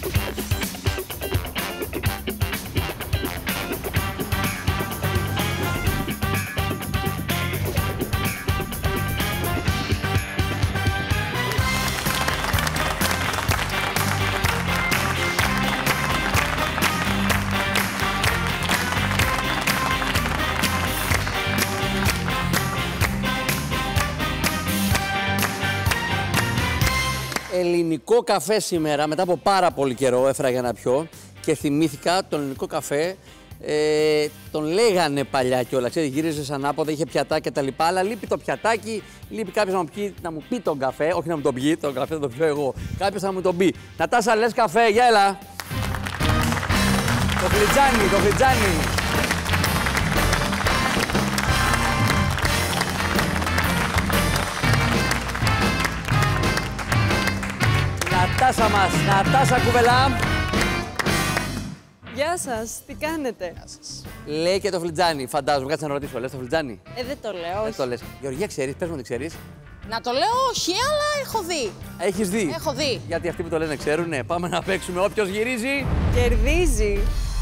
Ελληνικό καφέ σήμερα, μετά από πάρα πολύ καιρό έφερα για να πιω και θυμήθηκα τον ελληνικό καφέ. Τον λέγανε παλιά κιόλας, γύριζε ανάποδα, είχε πιατάκι κτλ. Αλλά λείπει το πιατάκι, λείπει κάποιος να μου πει τον καφέ, όχι να μου τον πει, τον καφέ θα τον πιω εγώ. Κάποιος να μου τον πει. Νατάσα, λες καφέ, για έλα. Το φλιτζάνι, το φλιτζάνι. Νατάσα μας, Νατάσα Κουβελά. Γεια σας, τι κάνετε? Γεια σας. Λέει και το φλιτζάνι, φαντάζομαι. Κάτσε να ρωτήσω, λες το φλιτζάνι? Δεν το λέω, Δεν το λες. Γεωργία, ξέρεις, πες μου τι ξέρεις. Να το λέω όχι, αλλά έχω δει. Έχεις δει. Έχω δει. Γιατί αυτοί που το λένε ξέρουνε. Πάμε να παίξουμε. Όποιος γυρίζει. Κερδίζει.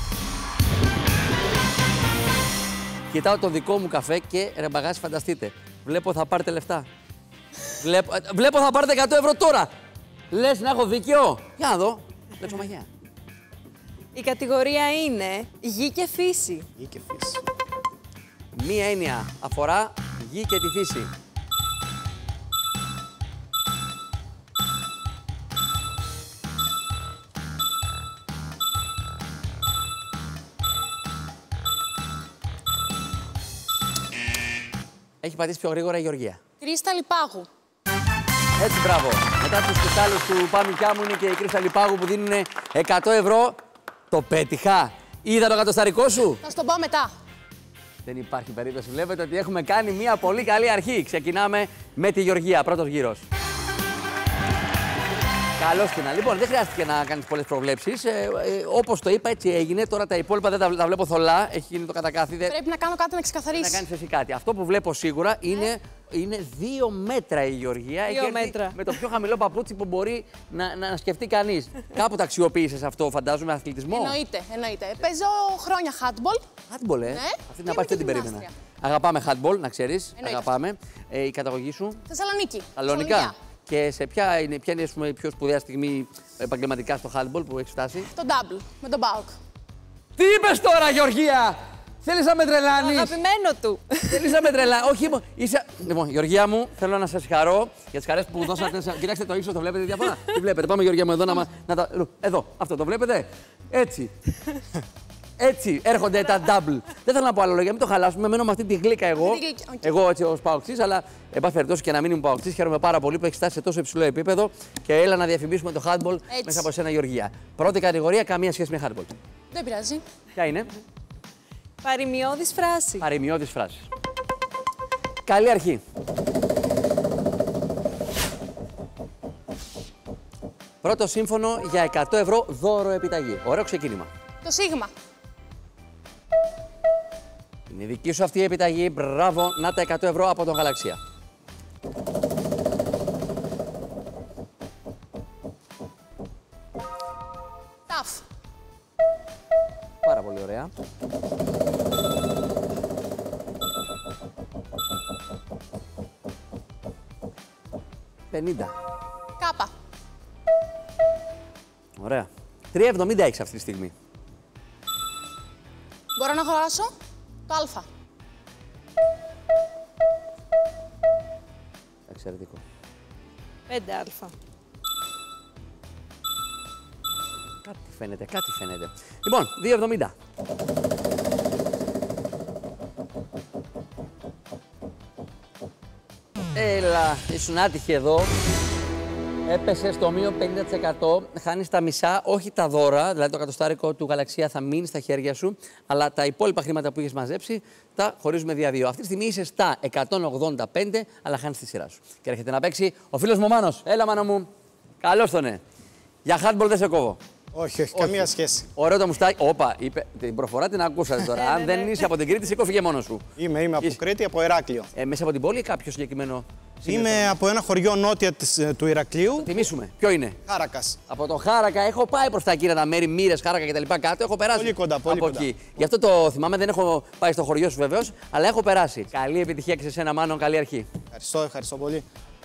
Κοιτάω το δικό μου καφέ και ρε μπαγάσι, φανταστείτε. Βλέπω θα πάρετε λεφτά. Βλέπω θα πάρετε 100 ευρώ τώρα. Λες να έχω δίκιο. Για να δω. Λέξω μαγιά. Η κατηγορία είναι γη και φύση. Γη και φύση. Μία έννοια αφορά γη και τη φύση. Έχει πατήσει πιο γρήγορα η Γεωργία. Κρίσταλη πάγου. Έτσι, μπράβο. Μετά τους κρυστάλλους του Πάμικιά μου είναι και οι κρύσταλλοι πάγου που δίνουν 100 ευρώ. Το πέτυχα. Είδα το κατοσταρικό σου. Θα στον πω μετά. Δεν υπάρχει περίπτωση. Βλέπετε ότι έχουμε κάνει μια πολύ καλή αρχή. Ξεκινάμε με τη Γεωργία. Πρώτος γύρος. Καλώς και να. Λοιπόν, δεν χρειάστηκε να κάνεις πολλές προβλέψεις. Όπως το είπα, έτσι έγινε. Τώρα τα υπόλοιπα δεν τα βλέπω θολά. Έχει γίνει το κατακάθι. Πρέπει να κάνω κάτι να ξεκαθαρίσει. Να κάνεις εσύ κάτι. Αυτό που βλέπω σίγουρα είναι 2 μέτρα η Γεωργία. 2 μέτρα. Με το πιο χαμηλό παπούτσι που μπορεί να σκεφτεί κανείς. Κάπου τα αξιοποίησες αυτό, φαντάζομαι, αθλητισμό. Εννοείται. Παίζω χρόνια handball. Handball, Ναι. Αυτή την απάντηση δεν την περίμενα. Αγαπάμε handball, να ξέρεις. Εννοείται. Αγαπάμε. Η καταγωγή σου. Θεσσαλονίκη. Σαλονικά. Και σε ποια είναι η πιο σπουδαία στιγμή επαγγελματικά στο handball που έχει φτάσει? Το double με τον ΠΑΟΚ. Τι είπες τώρα, Γεωργία! Θέλεις να με τρελάνεις? Αγαπημένο του. Θέλεις να με τρελάνεις? Όχι, είσαι. Λοιπόν, Γεωργία μου, θέλω να σας συγχαρώ για τις χαρές που δώσατε. Κοιτάξτε το ύψος, το βλέπετε διαφορά? Τι βλέπετε? Πάμε, Γεωργία μου, εδώ εδώ, αυτό το βλέπετε? Έτσι. Έτσι έρχονται τα double. Δεν θέλω να πω άλλο λόγια, μην το χαλάσουμε. Μένω με αυτή τη γλύκα εγώ. Εγώ έτσι ως παοκτής, αλλά εν πάση περιπτώσει και να μην είμαι παοκτής, χαίρομαι πάρα πολύ που έχει φτάσει σε τόσο υψηλό επίπεδο και έλα να διαφημίσουμε το handball μέσα από σένα, Γεωργία. Πρώτη κατηγορία, καμία σχέση με handball. Δεν πειράζει. Ποια είναι? Παρημιώδης φράση. Παρημιώδης φράση. Καλή αρχή. Πρώτο σύμφωνο για 100 ευρώ δώρο επιταγή. Ωραίο ξεκίνημα. Το σίγμα. Είναι δική σου αυτή η επιταγή. Μπράβο. Να τα 100 ευρώ από τον Γαλαξία. Ταφ. Πάρα πολύ ωραία. $50. Κάπα. Ωραία. 3,70 έχεις αυτή τη στιγμή. Μπορώ να αγοράσω το Α. Εξαιρετικό. 5α. Κάτι φαίνεται, κάτι φαίνεται. Λοιπόν, 2,70. Έλα, ήσουν άτυχη εδώ. Έπεσε στο μείον 50%. Χάνεις τα μισά, όχι τα δώρα, δηλαδή το κατοστάρικο του Γαλαξία θα μείνει στα χέρια σου, αλλά τα υπόλοιπα χρήματα που είχες μαζέψει τα χωρίζουμε δια-2. Αυτή τη στιγμή είσαι στα 185, αλλά χάνεις τη σειρά σου. Και έρχεται να παίξει ο φίλος μου ο Μάνος. Έλα, Μάνο μου. Καλώς τον ναι. Για handball δεν σε κόβω. Όχι, καμία σχέση. Ωραίο το μουστάκι. Όπα, είπε, την προφορά την ακούσατε τώρα. Αν δεν είσαι από την Κρήτη, σηκώφυγε μόνος σου. Είμαι από Κρήτη, από Ηράκλειο. Μέσα από την πόλη ή κάποιο συγκεκριμένο? Είμαι από ένα χωριό νότια του Ηρακλείου. Θυμίσουμε. Ποιο είναι? Χάρακας. Από το Χάρακα έχω πάει προς τα εκείνα τα μέρη, Μύρες, Χάρακα κτλ. Κάτω έχω περάσει. Πολύ κοντά, πολύ από κοντά. εκεί. Γι' αυτό το θυμάμαι, δεν έχω πάει στο χωριό σου βεβαίως, αλλά έχω περάσει. Καλή επιτυχία και σε σένα, Μάνο, καλή αρχή. Ευχαριστώ πολύ.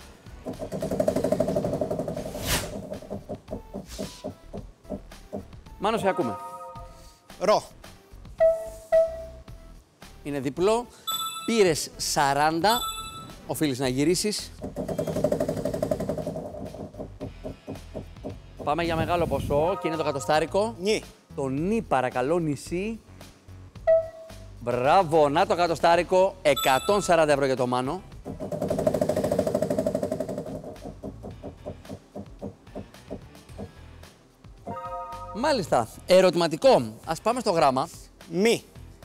Μάνο, σε ακούμε. Ρο. Είναι διπλό. Πήρες 40. Οφείλεις να γυρίσεις. Πάμε για μεγάλο ποσό και είναι το κατοστάρικο. Νι. Το νι, παρακαλώ, νησί. Μπράβο, να το κατοστάρικο. 140 ευρώ για το Μάνο. Μάλιστα. Ερωτηματικό. Ας πάμε στο γράμμα. Μη.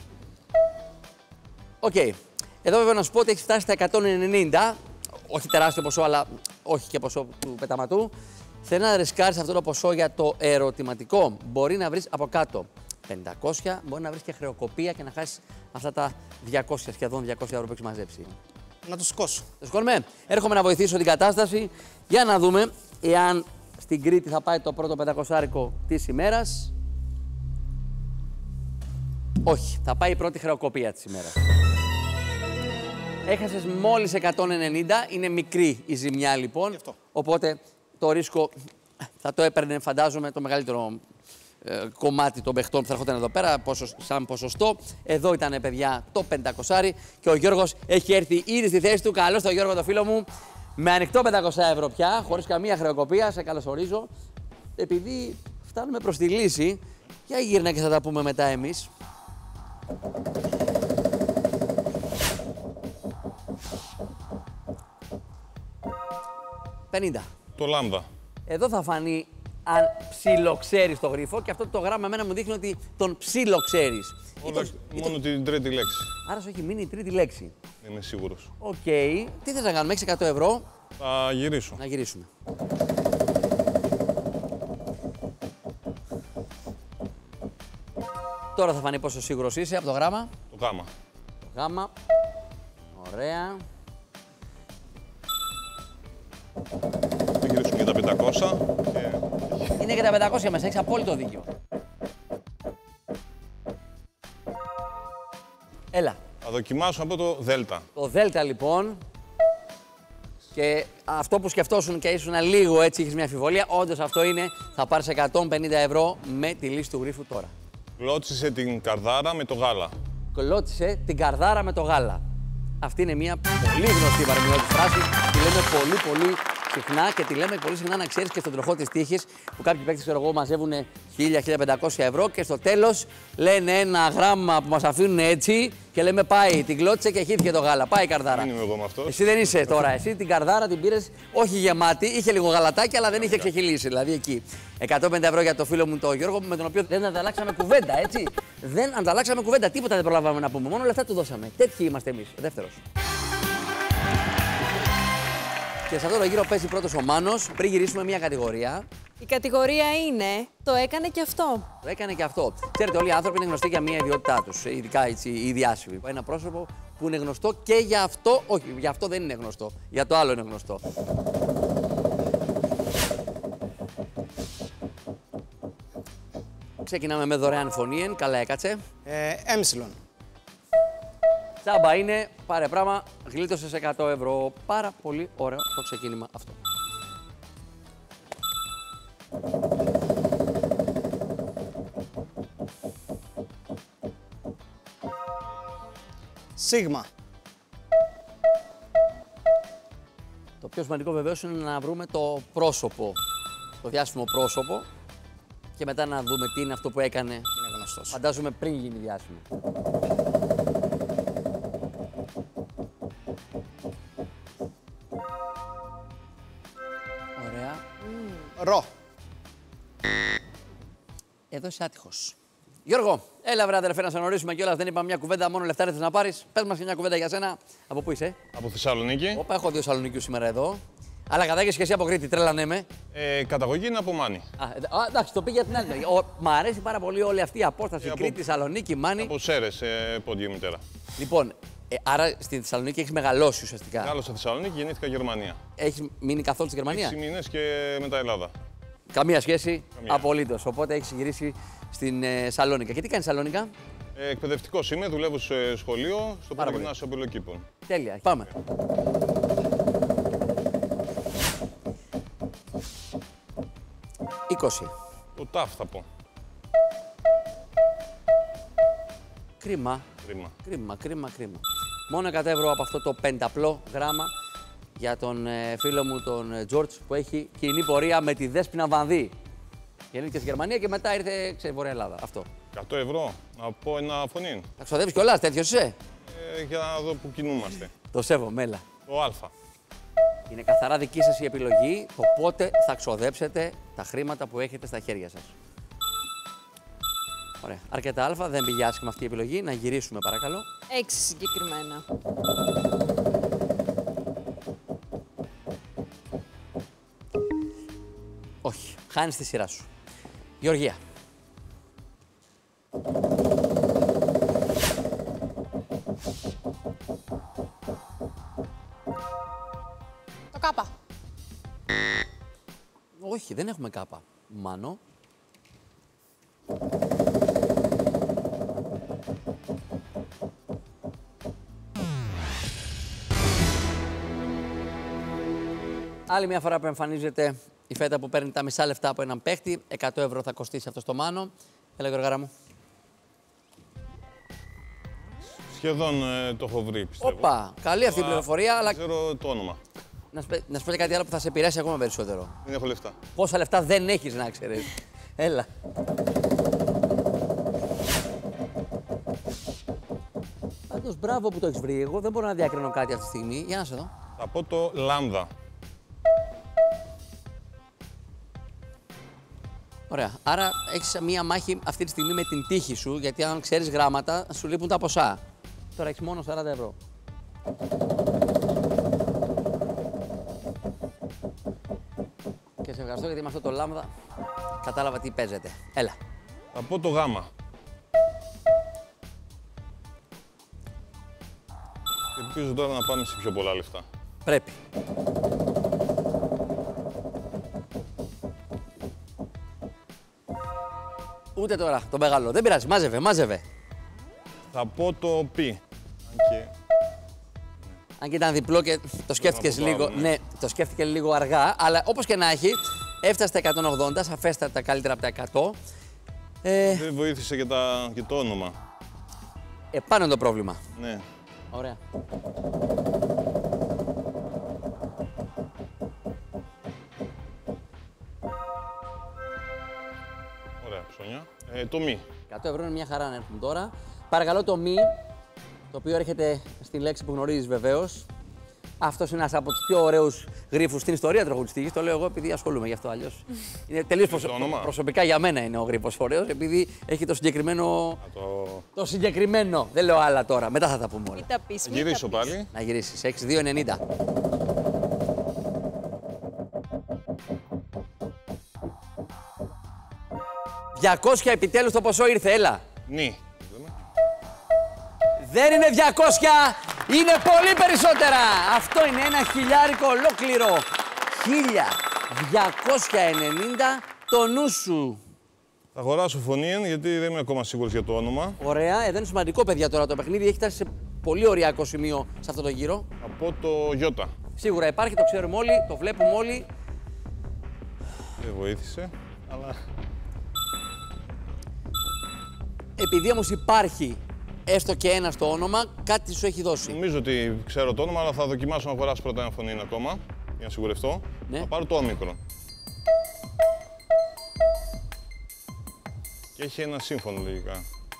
Οκ. Εδώ βέβαια να σου πω ότι έχει φτάσει στα 190. Όχι τεράστιο ποσό, αλλά όχι και ποσό του πεταματού. Θέλει να ρισκάρεις αυτό το ποσό για το ερωτηματικό. Μπορεί να βρεις από κάτω 500, μπορεί να βρεις και χρεοκοπία και να χάσεις αυτά τα 200, σχεδόν 200 ευρώ που έχεις μαζέψει. Να το σηκώσω. Το σηκώνουμε. Έρχομαι να βοηθήσω την κατάσταση για να δούμε εάν στην Κρήτη θα πάει το πρώτο 500άρικο της ημέρας. Όχι, θα πάει η πρώτη χρεοκοπία της ημέρας. Έχασες μόλις 190, είναι μικρή η ζημιά λοιπόν, οπότε το ρίσκο θα το έπαιρνε, φαντάζομαι, το μεγαλύτερο κομμάτι των παιχτών που θα έρχονταν εδώ πέρα, σαν ποσοστό. Εδώ ήταν, παιδιά, το 500 και ο Γιώργος έχει έρθει ήδη στη θέση του. Καλώς τον Γιώργο, το φίλο μου, με ανοιχτό 500 ευρώ πια, χωρίς καμία χρεοκοπία, σε καλωσορίζω. Επειδή φτάνουμε προς τη λύση, για γύρνα και θα τα πούμε μετά εμείς. $50. Το λάμδα. Εδώ θα φανεί αν ψιλοξέρεις το γρίφο και αυτό το γράμμα εμένα μου δείχνει ότι τον ψιλοξέρεις. Μόνο την τρίτη λέξη. Άρα σου έχει μείνει η τρίτη λέξη. Είμαι σίγουρος. Οκ. Τι θες να κάνουμε, έχεις 100 ευρώ. Θα γυρίσω. Να γυρίσουμε. Τώρα θα φανεί πόσο σίγουρος είσαι από το γράμμα. Το γάμα. Το γάμα. Ωραία. Θα γυρίσουμε για τα 500. Και... Είναι και τα 500 μέσα, έχεις απόλυτο δίκιο. Έλα. Θα δοκιμάσω από το Δέλτα. Το Δέλτα λοιπόν. Και αυτό που σκεφτόσουν και ήσουν λίγο έτσι, είχες μια αμφιβολία, όντως αυτό είναι, θα πάρεις 150 ευρώ με τη λύση του γρίφου τώρα. Κλώτσισε την καρδάρα με το γάλα. Κλώτσισε την καρδάρα με το γάλα. Αυτή είναι μια πολύ γνωστή παρομοιότης φράση. Τη λέμε πολύ συχνά και τη λέμε πολύ συχνά να ξέρεις και στον τροχό της τύχης που κάποιοι παίκτες, ξέρω εγώ, μαζεύουν 1.000-1.500 ευρώ και στο τέλος λένε ένα γράμμα που μας αφήνουν έτσι και λέμε πάει, την κλώτσε και χύθηκε το γάλα. Πάει η καρδάρα. Δεν είμαι εγώ με αυτός. Εσύ δεν είσαι τώρα. Εσύ την καρδάρα την πήρες όχι γεμάτη, είχε λίγο γαλατάκι, αλλά δεν είχε ξεχυλήσει. Δηλαδή εκεί. 150 ευρώ για το φίλο μου τον Γιώργο, με τον οποίο δεν ανταλλάξαμε κουβέντα, έτσι. Δεν ανταλλάξαμε κουβέντα, τίποτα δεν προλάβαμε να πούμε. Μόνο λεφτά του δώσαμε. Τέτοιοι είμαστε εμείς. Δεύτερος. Και σε αυτό το γύρο παίζει πρώτος ο Μάνος. Πριν γυρίσουμε μια κατηγορία. Η κατηγορία είναι το έκανε και αυτό. Το έκανε και αυτό. Ξέρετε, όλοι οι άνθρωποι είναι γνωστοί για μια ιδιότητά τους. Ειδικά έτσι, οι διάσημοι. Ένα πρόσωπο που είναι γνωστό και για αυτό. Όχι, για αυτό δεν είναι γνωστό. Για το άλλο είναι γνωστό. Ξεκινάμε με δωρεάν φωνή. Καλά έκατσε. Έμσιλον. Τσάμπα είναι, πάρε πράγμα, γλίτωσες 100 ευρώ. Πάρα πολύ ωραίο το ξεκίνημα αυτό. Σίγμα. Το πιο σημαντικό βεβαίως είναι να βρούμε το πρόσωπο, το διάσημο πρόσωπο και μετά να δούμε τι είναι αυτό που έκανε. Είναι γνωστός. Φαντάζομαι πριν γίνει διάσημο. Ωραία. Ρο. Εδώ είσαι άτυχος. Γιώργο, έλα βρε αδερφέ να σε γνωρίσουμε κιόλας. Δεν είπαμε μια κουβέντα, μόνο λεφτά ήρθες να πάρεις. Πες μας και μια κουβέντα για σένα. Από πού είσαι? Από Θεσσαλονίκη. Όπα, έχω δύο Σαλονικιούς σήμερα εδώ. Αλλά κατά και εσύ από Κρήτη, τρέλανέ με. Καταγωγή είναι από Μάνη. Εντάξει, το πήγε την άλλη μεριά. Μ' αρέσει πάρα πολύ όλη αυτή η απόσταση. Από- Κρήτη, Σαλονίκη, Μάνη. Από Σέρες, πόντιο μητέρα. Λοιπόν, Άρα στη Θεσσαλονίκη έχει μεγαλώσει ουσιαστικά. Μεγάλωσα στη Θεσσαλονίκη, γεννήθηκα Γερμανία. Έχει μείνει καθόλου στη Γερμανία? 6 μήνες και μετά Ελλάδα. Καμία σχέση. Καμία. Απολύτως. Οπότε έχει γυρίσει στην Σαλόνικα. Και τι κάνει Σαλόνικα? Εκπαιδευτικός είμαι, δουλεύω σε σχολείο, στο Πάρα Πρώτο πολύ. Γυμνάσιο Απειλοκήπων. Τέλεια. Πάμε. Το ΤΑΦ θα πω. Κρίμα. Κρίμα. Κρίμα. Μόνο 100 ευρώ από αυτό το πενταπλό γράμμα για τον φίλο μου τον Τζόρτζ που έχει κοινή πορεία με τη Δέσποινα Βανδύ. Γεννήθηκε στη Γερμανία και μετά ήρθε σε Βορεια Ελλάδα. Αυτό. 100 ευρώ, να πω ένα φωνήν. Θα ξοδεύεις κιόλας, τέτοιος είσαι? Για να δω που κινούμαστε. Το σέβομαι, έλα. Το Α. Είναι καθαρά δική σας η επιλογή το πότε θα ξοδέψετε τα χρήματα που έχετε στα χέρια σας. Ωραία. Αρκετά Α, δεν πήγε άσχημα αυτή η επιλογή. Να γυρίσουμε παρακαλώ. 6 συγκεκριμένα. Όχι. Χάνεις τη σειρά σου. Γεωργία. Το κάπα. Όχι, δεν έχουμε κάπα. Μάνο. Άλλη μια φορά που εμφανίζεται η φέτα που παίρνει τα μισά λεφτά από έναν παίχτη. 100 ευρώ θα κοστίσει αυτό στο Μάνο. Έλα, Γεωργάρα μου. Σχεδόν το έχω βρει, πιστεύω. Όπα, καλή αυτή η πληροφορία, αλλά Δεν ξέρω το όνομα. να σου πω και κάτι άλλο που θα σε επηρεάσει ακόμα περισσότερο. Δεν έχω λεφτά. Πόσα λεφτά δεν έχεις να ξέρεις. Έλα. Πάντως, μπράβο που το έχεις βρει. Εγώ δεν μπορώ να διακρίνω κάτι αυτή τη στιγμή. Για να σε δω. Θα πω το Λάμδα. Ωραία. Άρα έχεις μία μάχη αυτή τη στιγμή με την τύχη σου, γιατί αν ξέρεις γράμματα, σου λείπουν τα ποσά. Τώρα έχεις μόνο 40 ευρώ. Και σε ευχαριστώ γιατί με αυτό το λάμδα κατάλαβα τι παίζεται. Έλα. Θα πω το Γάμα. Ελπίζω τώρα να πάμε σε πιο πολλά λεφτά. Πρέπει. Ούτε τώρα, το μεγάλο. Δεν πειράζει. Μάζευε. Θα πω το Π. Αν και ήταν διπλό και το σκέφτηκες να πω το λίγο. άλλο, ναι. Ναι, το σκέφτηκε λίγο αργά. Αλλά όπως και να έχει, έφτασε στα 180, σαφέστατα καλύτερα από τα 100. Δεν βοήθησε και το όνομα. Επάνω είναι το πρόβλημα. Ναι. Ωραία. Ωραία, ψώνια. Το Μη. 100 ευρώ είναι μια χαρά να έρθουν τώρα. Παρακαλώ το μη, το οποίο έρχεται στη λέξη που γνωρίζεις βεβαίως. Αυτός είναι ένας από τους πιο ωραίους γρίφους στην ιστορία τραγουδιστικής. Το λέω εγώ επειδή ασχολούμαι γι' αυτό, αλλιώς. Είναι τελείως προσωπικά για μένα είναι ο γρίφος ωραίος, επειδή έχει το συγκεκριμένο. Το συγκεκριμένο. Δεν λέω άλλα τώρα. Μετά θα τα πούμε όλα. Μην τα πεις, Θα μην τα γυρίσω πεις. πάλι. Να γυρίσεις. 6-2-90. $200 επιτέλους το ποσό ήρθε, έλα. Νι. Δεν είναι 200, είναι πολύ περισσότερα. Αυτό είναι ένα χιλιάρικο ολόκληρο. 1.290 το νου σου. Θα αγοράσω φωνήν γιατί δεν είμαι ακόμα σίγουρος για το όνομα. Ωραία, εδώ είναι σημαντικό, παιδιά, τώρα το παιχνίδι έχει φτάσει σε πολύ ωριακό σημείο σε αυτό το γύρο. Θα πω το Γιώτα. Σίγουρα υπάρχει, το ξέρουμε όλοι, το βλέπουμε όλοι. Δεν βοήθησε, αλλά... Επειδή όμως υπάρχει έστω και ένα στο όνομα, κάτι σου έχει δώσει. Νομίζω ότι ξέρω το όνομα, αλλά θα δοκιμάσω να αγοράσω πρώτα ένα φωνήν ακόμα, για να σιγουρευτώ. Ναι. Θα πάρω το όμικρο. Και έχει ένα σύμφωνο λογικά.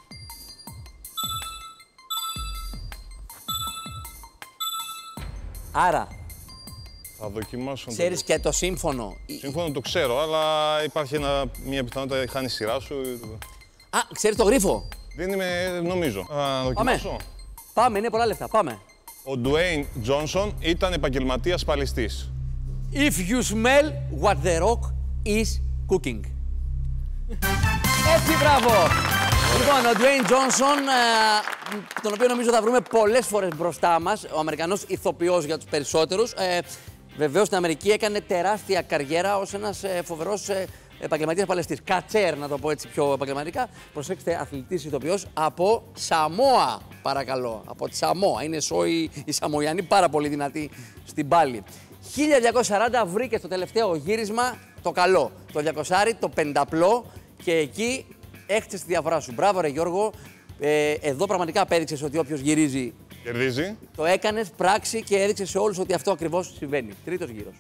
Άρα, Θα δοκιμάσω να το ξέρεις και το σύμφωνο. Σύμφωνο το ξέρω, αλλά υπάρχει μια πιθανότητα χάνει σειρά σου. Α, ξέρεις το γρίφο. Δεν είμαι, νομίζω. Θα δοκιμάσω. Πάμε, είναι πολλά λεφτά, πάμε. Ο Ντουέιν Τζόνσον ήταν επαγγελματίας παλιστής. If you smell what the rock is cooking. Έτσι, μπράβο. Λοιπόν, ο Dwayne Johnson, τον οποίο νομίζω θα βρούμε πολλές φορές μπροστά μας, ο Αμερικανός ηθοποιός για τους περισσότερους. Βεβαίως στην Αμερική έκανε τεράστια καριέρα ως ένας φοβερός επαγγελματίας παλαιστής. Κατσέρ, να το πω έτσι πιο επαγγελματικά. Προσέξτε, αθλητής ηθοποιός από Σαμόα, παρακαλώ. Από τη Σαμόα. Είναι οι Σαμοϊανοί πάρα πολύ δυνατοί στην πάλη. 1240 βρήκε στο τελευταίο γύρισμα το καλό. Το 200, το πενταπλό και εκεί έχτισες τη διαφορά σου. Μπράβο, ρε Γιώργο. Εδώ πραγματικά απέδειξες ότι όποιος γυρίζει. Κερδίζει. Το έκανες πράξη και έδειξες σε όλους ότι αυτό ακριβώς συμβαίνει. Τρίτος γύρος.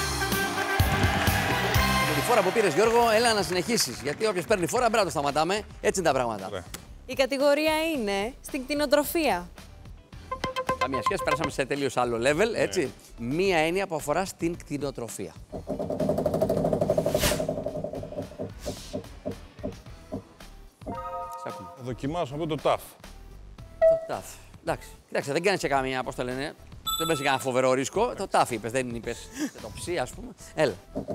Με τη φόρα που πήρες, Γιώργο, έλα να συνεχίσεις. Γιατί όποιος παίρνει φόρα, μπράβο, το σταματάμε. Έτσι είναι τα πράγματα. Ωραία. Η κατηγορία είναι στην κτηνοτροφία. Καμία σχέση, πέρασαμε σε τελείως άλλο level, έτσι. Μία έννοια που αφορά στην κτηνοτροφία. Θα δοκιμάσουμε αυτό το ταφ. Το ταφ. Εντάξει, κοιτάξτε, δεν κάνεις και καμία, πώς το λένε. Δεν πες κανένα φοβερό ρίσκο. Το ταφ είπες, δεν είπες το ψι, ας πούμε. Έλα.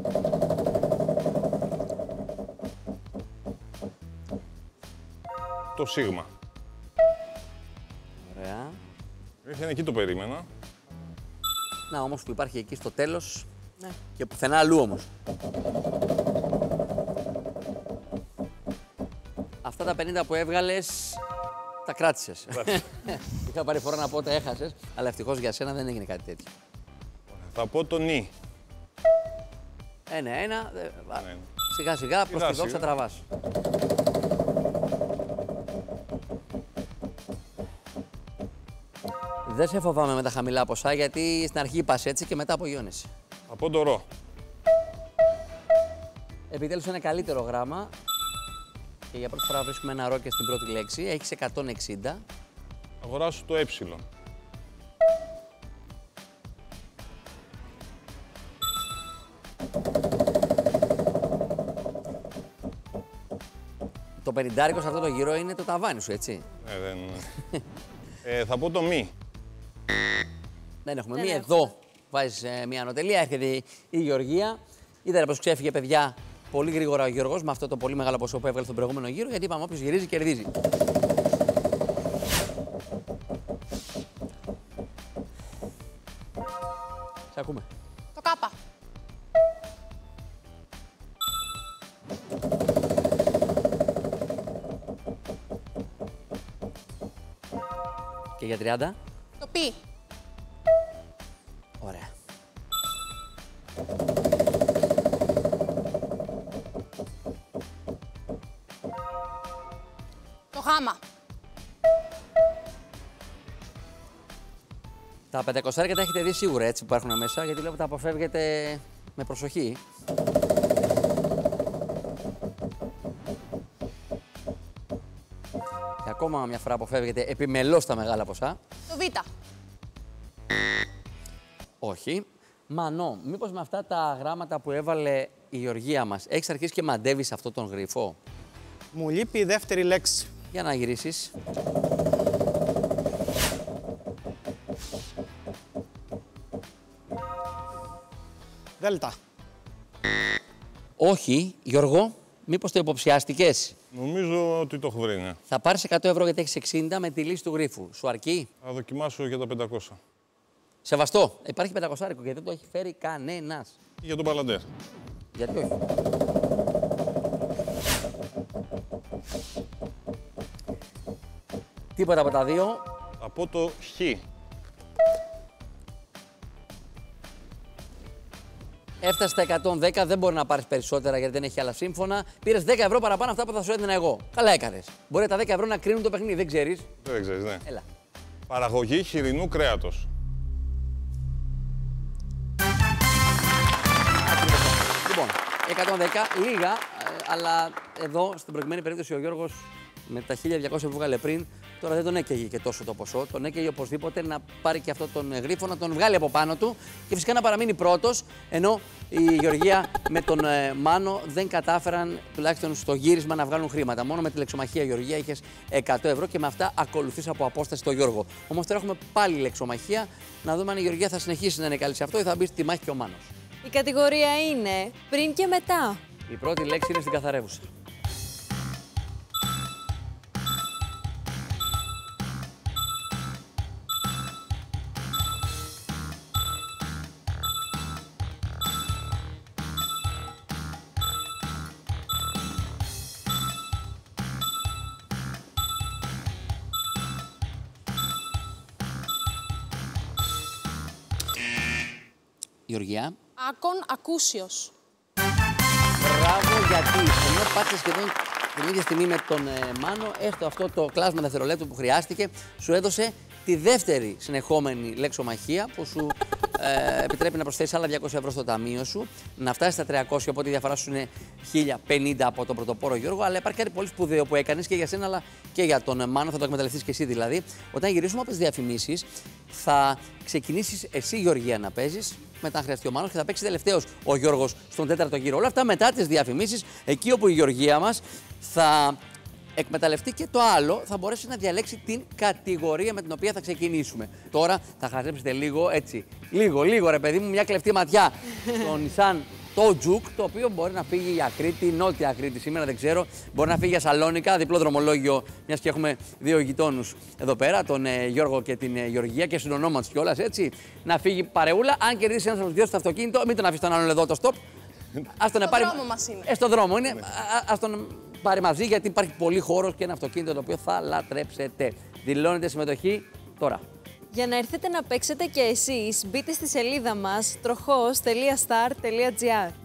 Το σίγμα. Ωραία. Ήρθε εκεί το περίμενα. Να όμως που υπάρχει εκεί στο τέλος Ναι. και πουθενά αλλού όμως. Αυτά τα 50 που έβγαλες, τα κράτησες. Είχα πάρει φορά να πω ότι έχασες, αλλά ευτυχώς για σένα δεν έγινε κάτι τέτοιο. Θα πω το νι. Ένα. Ναι. Σιγά σιγά προς τη δόξα σιγά. τραβάς. Δεν σε φοβάμαι με τα χαμηλά ποσά, γιατί στην αρχή πας έτσι και μετά απογειώνεσαι. Θα πω το ρο. Επιτέλους ένα καλύτερο γράμμα και για πρώτη φορά βρίσκουμε ένα ρο και στην πρώτη λέξη. Έχεις 160. Αγοράσου το ε. Το 50 σε αυτό το γύρο είναι το ταβάνι σου, έτσι. Δεν... θα πω το μη. Δεν έχουμε Δεν μία. έχουμε. Εδώ βάζεις μία ανωτελεία, έρχεται η Γεωργία. Είδατε πως ξέφυγε, παιδιά, πολύ γρήγορα ο Γιώργος με αυτό το πολύ μεγάλο ποσό που έβγαλε στον προηγούμενο γύρο, γιατί είπαμε όποιος γυρίζει, κερδίζει. Σε ακούμε. Το κάπα. Και για 30. Το πι. Ωραία. Το γάμα. Τα 500 τα έχετε δει σίγουρα έτσι που υπάρχουν μέσα, γιατί βλέπω τα αποφεύγετε με προσοχή. Και ακόμα μια φορά αποφεύγετε επιμελώς τα μεγάλα ποσά. Το β. Όχι. Μανώ, μήπως με αυτά τα γράμματα που έβαλε η Γεωργία μας, έχεις αρχίσει και μαντεύεις αυτόν τον γρίφο? Μου λείπει η δεύτερη λέξη. Για να γυρίσεις. Δέλτα. Όχι, Γιώργο, μήπως το υποψιάστηκες? Νομίζω ότι το έχω βρει, ναι. Θα πάρεις 100 ευρώ γιατί έχεις 60 με τη λύση του γρίφου. Σου αρκεί? Θα δοκιμάσω για τα 500. Σεβαστό. Υπάρχει 500 γιατί δεν το έχει φέρει κανένας. Για τον Παλαντέρ. Γιατί όχι? Τίποτα από τα δύο. Θα πω το χ. Έφτασε στα 110, δεν μπορεί να πάρεις περισσότερα γιατί δεν έχει άλλα σύμφωνα. Πήρες 10 ευρώ παραπάνω αυτά που θα σου έδινα εγώ. Καλά έκανες. Μπορεί τα 10 ευρώ να κρίνουν το παιχνίδι, δεν ξέρεις. Δεν ξέρεις, ναι. Έλα. Παραγωγή χοιρινού κρέατος. Λοιπόν, 110, λίγα, αλλά εδώ στην προηγουμένη περίπτωση ο Γιώργος με τα 1200 που βγάλε πριν, τώρα δεν τον έκαιγε και τόσο το ποσό. Τον έκαιγε οπωσδήποτε να πάρει και αυτό τον γρίφο, να τον βγάλει από πάνω του και φυσικά να παραμείνει πρώτος. Ενώ η Γεωργία με τον Μάνο δεν κατάφεραν τουλάχιστον στο γύρισμα να βγάλουν χρήματα. Μόνο με τη λεξομαχία Γεωργία είχες 100 ευρώ και με αυτά ακολουθείς από απόσταση τον Γιώργο. Όμως τώρα έχουμε πάλι λεξομαχία, να δούμε αν η Γεωργία θα συνεχίσει να είναι καλή σε αυτό ή θα μπει στη μάχη και ο Μάνος. Η κατηγορία είναι πριν και μετά. Η πρώτη λέξη είναι στην καθαρεύουσα. Γεωργία. Άκον ακούσιος. Μπράβο, γιατί ενώ πάτησε σχεδόν την ίδια στιγμή με τον Μάνο, έστω αυτό το κλάσμα δευτερολέπτου που χρειάστηκε, σου έδωσε τη δεύτερη συνεχόμενη λεξομαχία που σου επιτρέπει να προσθέσεις άλλα 200 ευρώ στο ταμείο σου, να φτάσεις στα 300, οπότε η διαφορά σου είναι 1050 από τον πρωτοπόρο Γιώργο. Αλλά υπάρχει κάτι πολύ σπουδαίο που έκανες και για σένα, αλλά και για τον Μάνο, θα το εκμεταλλευτείς και εσύ δηλαδή. Όταν γυρίσουμε από τις διαφημίσεις, θα ξεκινήσεις εσύ, Γεωργία, να παίζεις. Μετά χρειαστεί ο Μάνος και θα παίξει τελευταίος ο Γιώργος στον 4ο γύρο. Όλα αυτά μετά τις διαφημίσεις, εκεί όπου η Γεωργία μας θα εκμεταλλευτεί και το άλλο, θα μπορέσει να διαλέξει την κατηγορία με την οποία θα ξεκινήσουμε. Τώρα θα χαζέψετε λίγο έτσι. Λίγο ρε παιδί μου, μια κλεφτή ματιά στο Nissan το Juke, το οποίο μπορεί να φύγει για Κρήτη, Νότια Κρήτη σήμερα, δεν ξέρω. Μπορεί να φύγει για Σαλόνικα, διπλό δρομολόγιο, μιας και έχουμε δύο γειτόνους εδώ πέρα, τον Γιώργο και την Γεωργία και συνονόματος κιόλας, έτσι. Να φύγει παρεούλα, αν κερδίσει ένας από τους δύο στο αυτοκίνητο, μην τον αφήσει τον άλλον εδώ το stop. Στο δρόμο μας είναι. Στο δρόμο είναι. Ας τον πάρει μαζί, γιατί υπάρχει πολύ χώρος και ένα αυτοκίνητο το οποίο θα λατρέψετε. Δηλώνετε συμμετοχή τώρα. Για να έρθετε να παίξετε και εσείς, μπείτε στη σελίδα μας trojos.star.gr.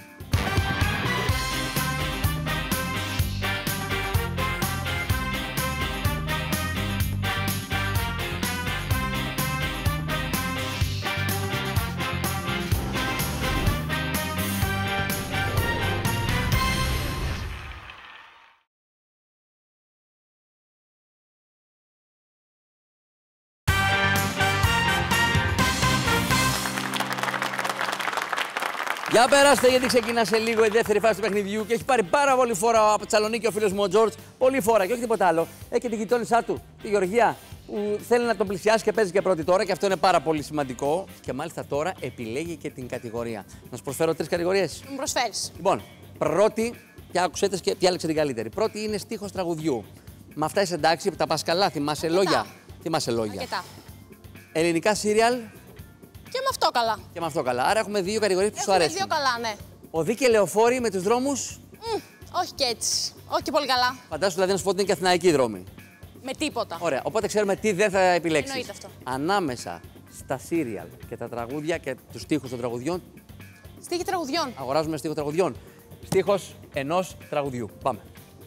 Για περάστε, γιατί ξεκινά σε λίγο η δεύτερη φάση του παιχνιδιού και έχει πάρει πάρα πολύ φορά από τη Θεσσαλονίκη ο φίλος μου ο Τζόρτζ. Πολύ φορά και όχι τίποτα άλλο. Έχει και την γειτόνισά του, τη Γεωργία, που θέλει να τον πλησιάσει και παίζει και πρώτη τώρα και αυτό είναι πάρα πολύ σημαντικό. Και μάλιστα τώρα επιλέγει και την κατηγορία. Να σου προσφέρω 3 κατηγορίες. Μου προσφέρεις. Λοιπόν, πρώτη, και άκουσετε και διάλεξε την καλύτερη. Πρώτη είναι στίχος τραγουδιού. Με αυτά είσαι εντάξει, τα πας καλά, θυμάσαι λόγια. Θυμάσαι λόγια. Αρκετά. Ελληνικά σύριαλ. Και με αυτό καλά. Και με αυτό καλά. Άρα έχουμε 2 κατηγορίες που σου Έχουμε αρέσουν. 2 καλά, ναι. Οδοί και λεωφόροι με τους δρόμους. Όχι και έτσι. Όχι και πολύ καλά. Φαντάσου δηλαδή να σου πω ότι είναι και αθηναϊκοί δρόμοι. Με τίποτα. Ωραία. Οπότε ξέρουμε τι δεν θα επιλέξεις. Εννοείται αυτό. Ανάμεσα στα σύριαλ και τα τραγούδια και τους στίχους των τραγουδιών, Στίχη τραγουδιών. αγοράζουμε στίχο τραγουδιών. Στίχος ενός τραγουδιού. Πάμε.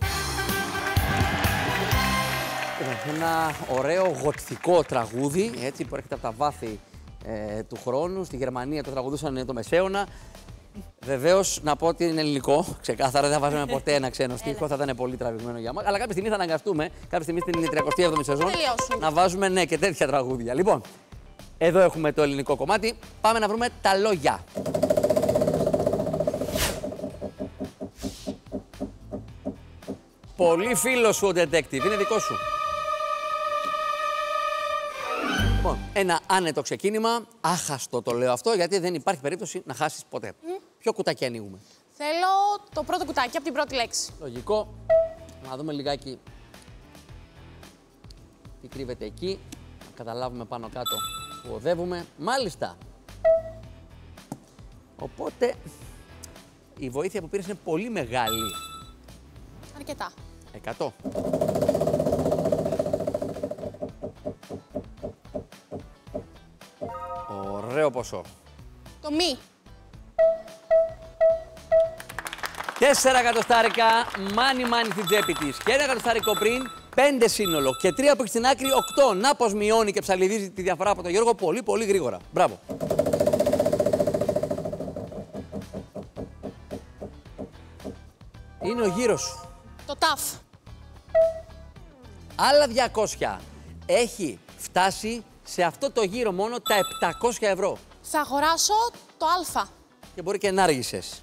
Ένα ωραίο γοτθικό τραγούδι, έτσι, που έρχεται από τα βάθη του χρόνου. Στη Γερμανία το τραγουδούσαν το Μεσαίωνα. Βεβαίως, να πω ότι είναι ελληνικό. Ξεκάθαρα δεν θα βάζαμε ποτέ ένα ξένο στίχο, θα ήταν πολύ τραβηγμένο για μας. Αλλά κάποια στιγμή θα αναγκαστούμε, κάποια στιγμή στην 37η σεζόν, να βάζουμε ναι και τέτοια τραγούδια. Λοιπόν, εδώ έχουμε το ελληνικό κομμάτι. Πάμε να βρούμε τα λόγια. Πολύ φίλο σου ο detective, είναι δικό σου. Λοιπόν, ένα άνετο ξεκίνημα, άχαστο το λέω αυτό, γιατί δεν υπάρχει περίπτωση να χάσεις ποτέ. Ποιο κουτάκι ανοίγουμε? Θέλω το πρώτο κουτάκι από την πρώτη λέξη. Λογικό. Να δούμε λιγάκι τι κρύβεται εκεί. Να καταλάβουμε πάνω κάτω που οδεύουμε. Μάλιστα. Οπότε η βοήθεια που πήρες είναι πολύ μεγάλη. Αρκετά. 100. Ωραίο ποσό. Το μη. 4 εκατοστάρικα, μάνι στην τσέπη της. Και 1 εκατοστάρικο πριν, 5 σύνολο. Και 3 που έχει στην άκρη, 8. Να πως μειώνει και ψαλιδίζει τη διαφορά από τον Γιώργο πολύ γρήγορα. Μπράβο. Είναι ο γύρος σου. Το ταφ. Άλλα 200. Έχει φτάσει σε αυτό το γύρο μόνο τα 700 ευρώ. Θα αγοράσω το α. Και μπορεί και να άργησες.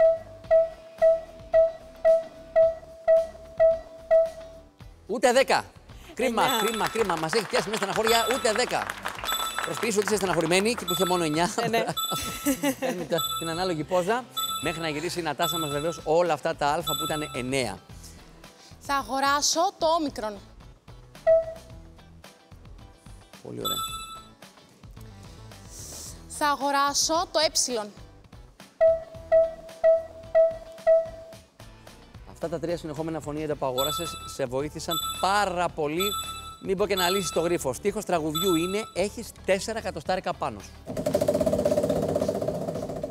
Ούτε 10. Κρίμα. Μας έχει πιάσει μια στεναχώρια, ούτε 10. Προσποιήσω ότι είσαι στεναχωρημένη και που είχε μόνο 9. Ναι. Παίρνει την ανάλογη πόζα μέχρι να γυρίσει η Νατάσα μας βεβαίως όλα αυτά τα α που ήταν 9. Θα αγοράσω το όμικρον. Πολύ ωραία. Θα αγοράσω το ε. Αυτά τα 3 συνεχόμενα φωνήεντα που αγόρασες σε βοήθησαν πάρα πολύ. Μην πω και να λύσεις το γρίφο. Στίχος τραγουδιού είναι, έχεις 4 εκατοστάρικα πάνω σου.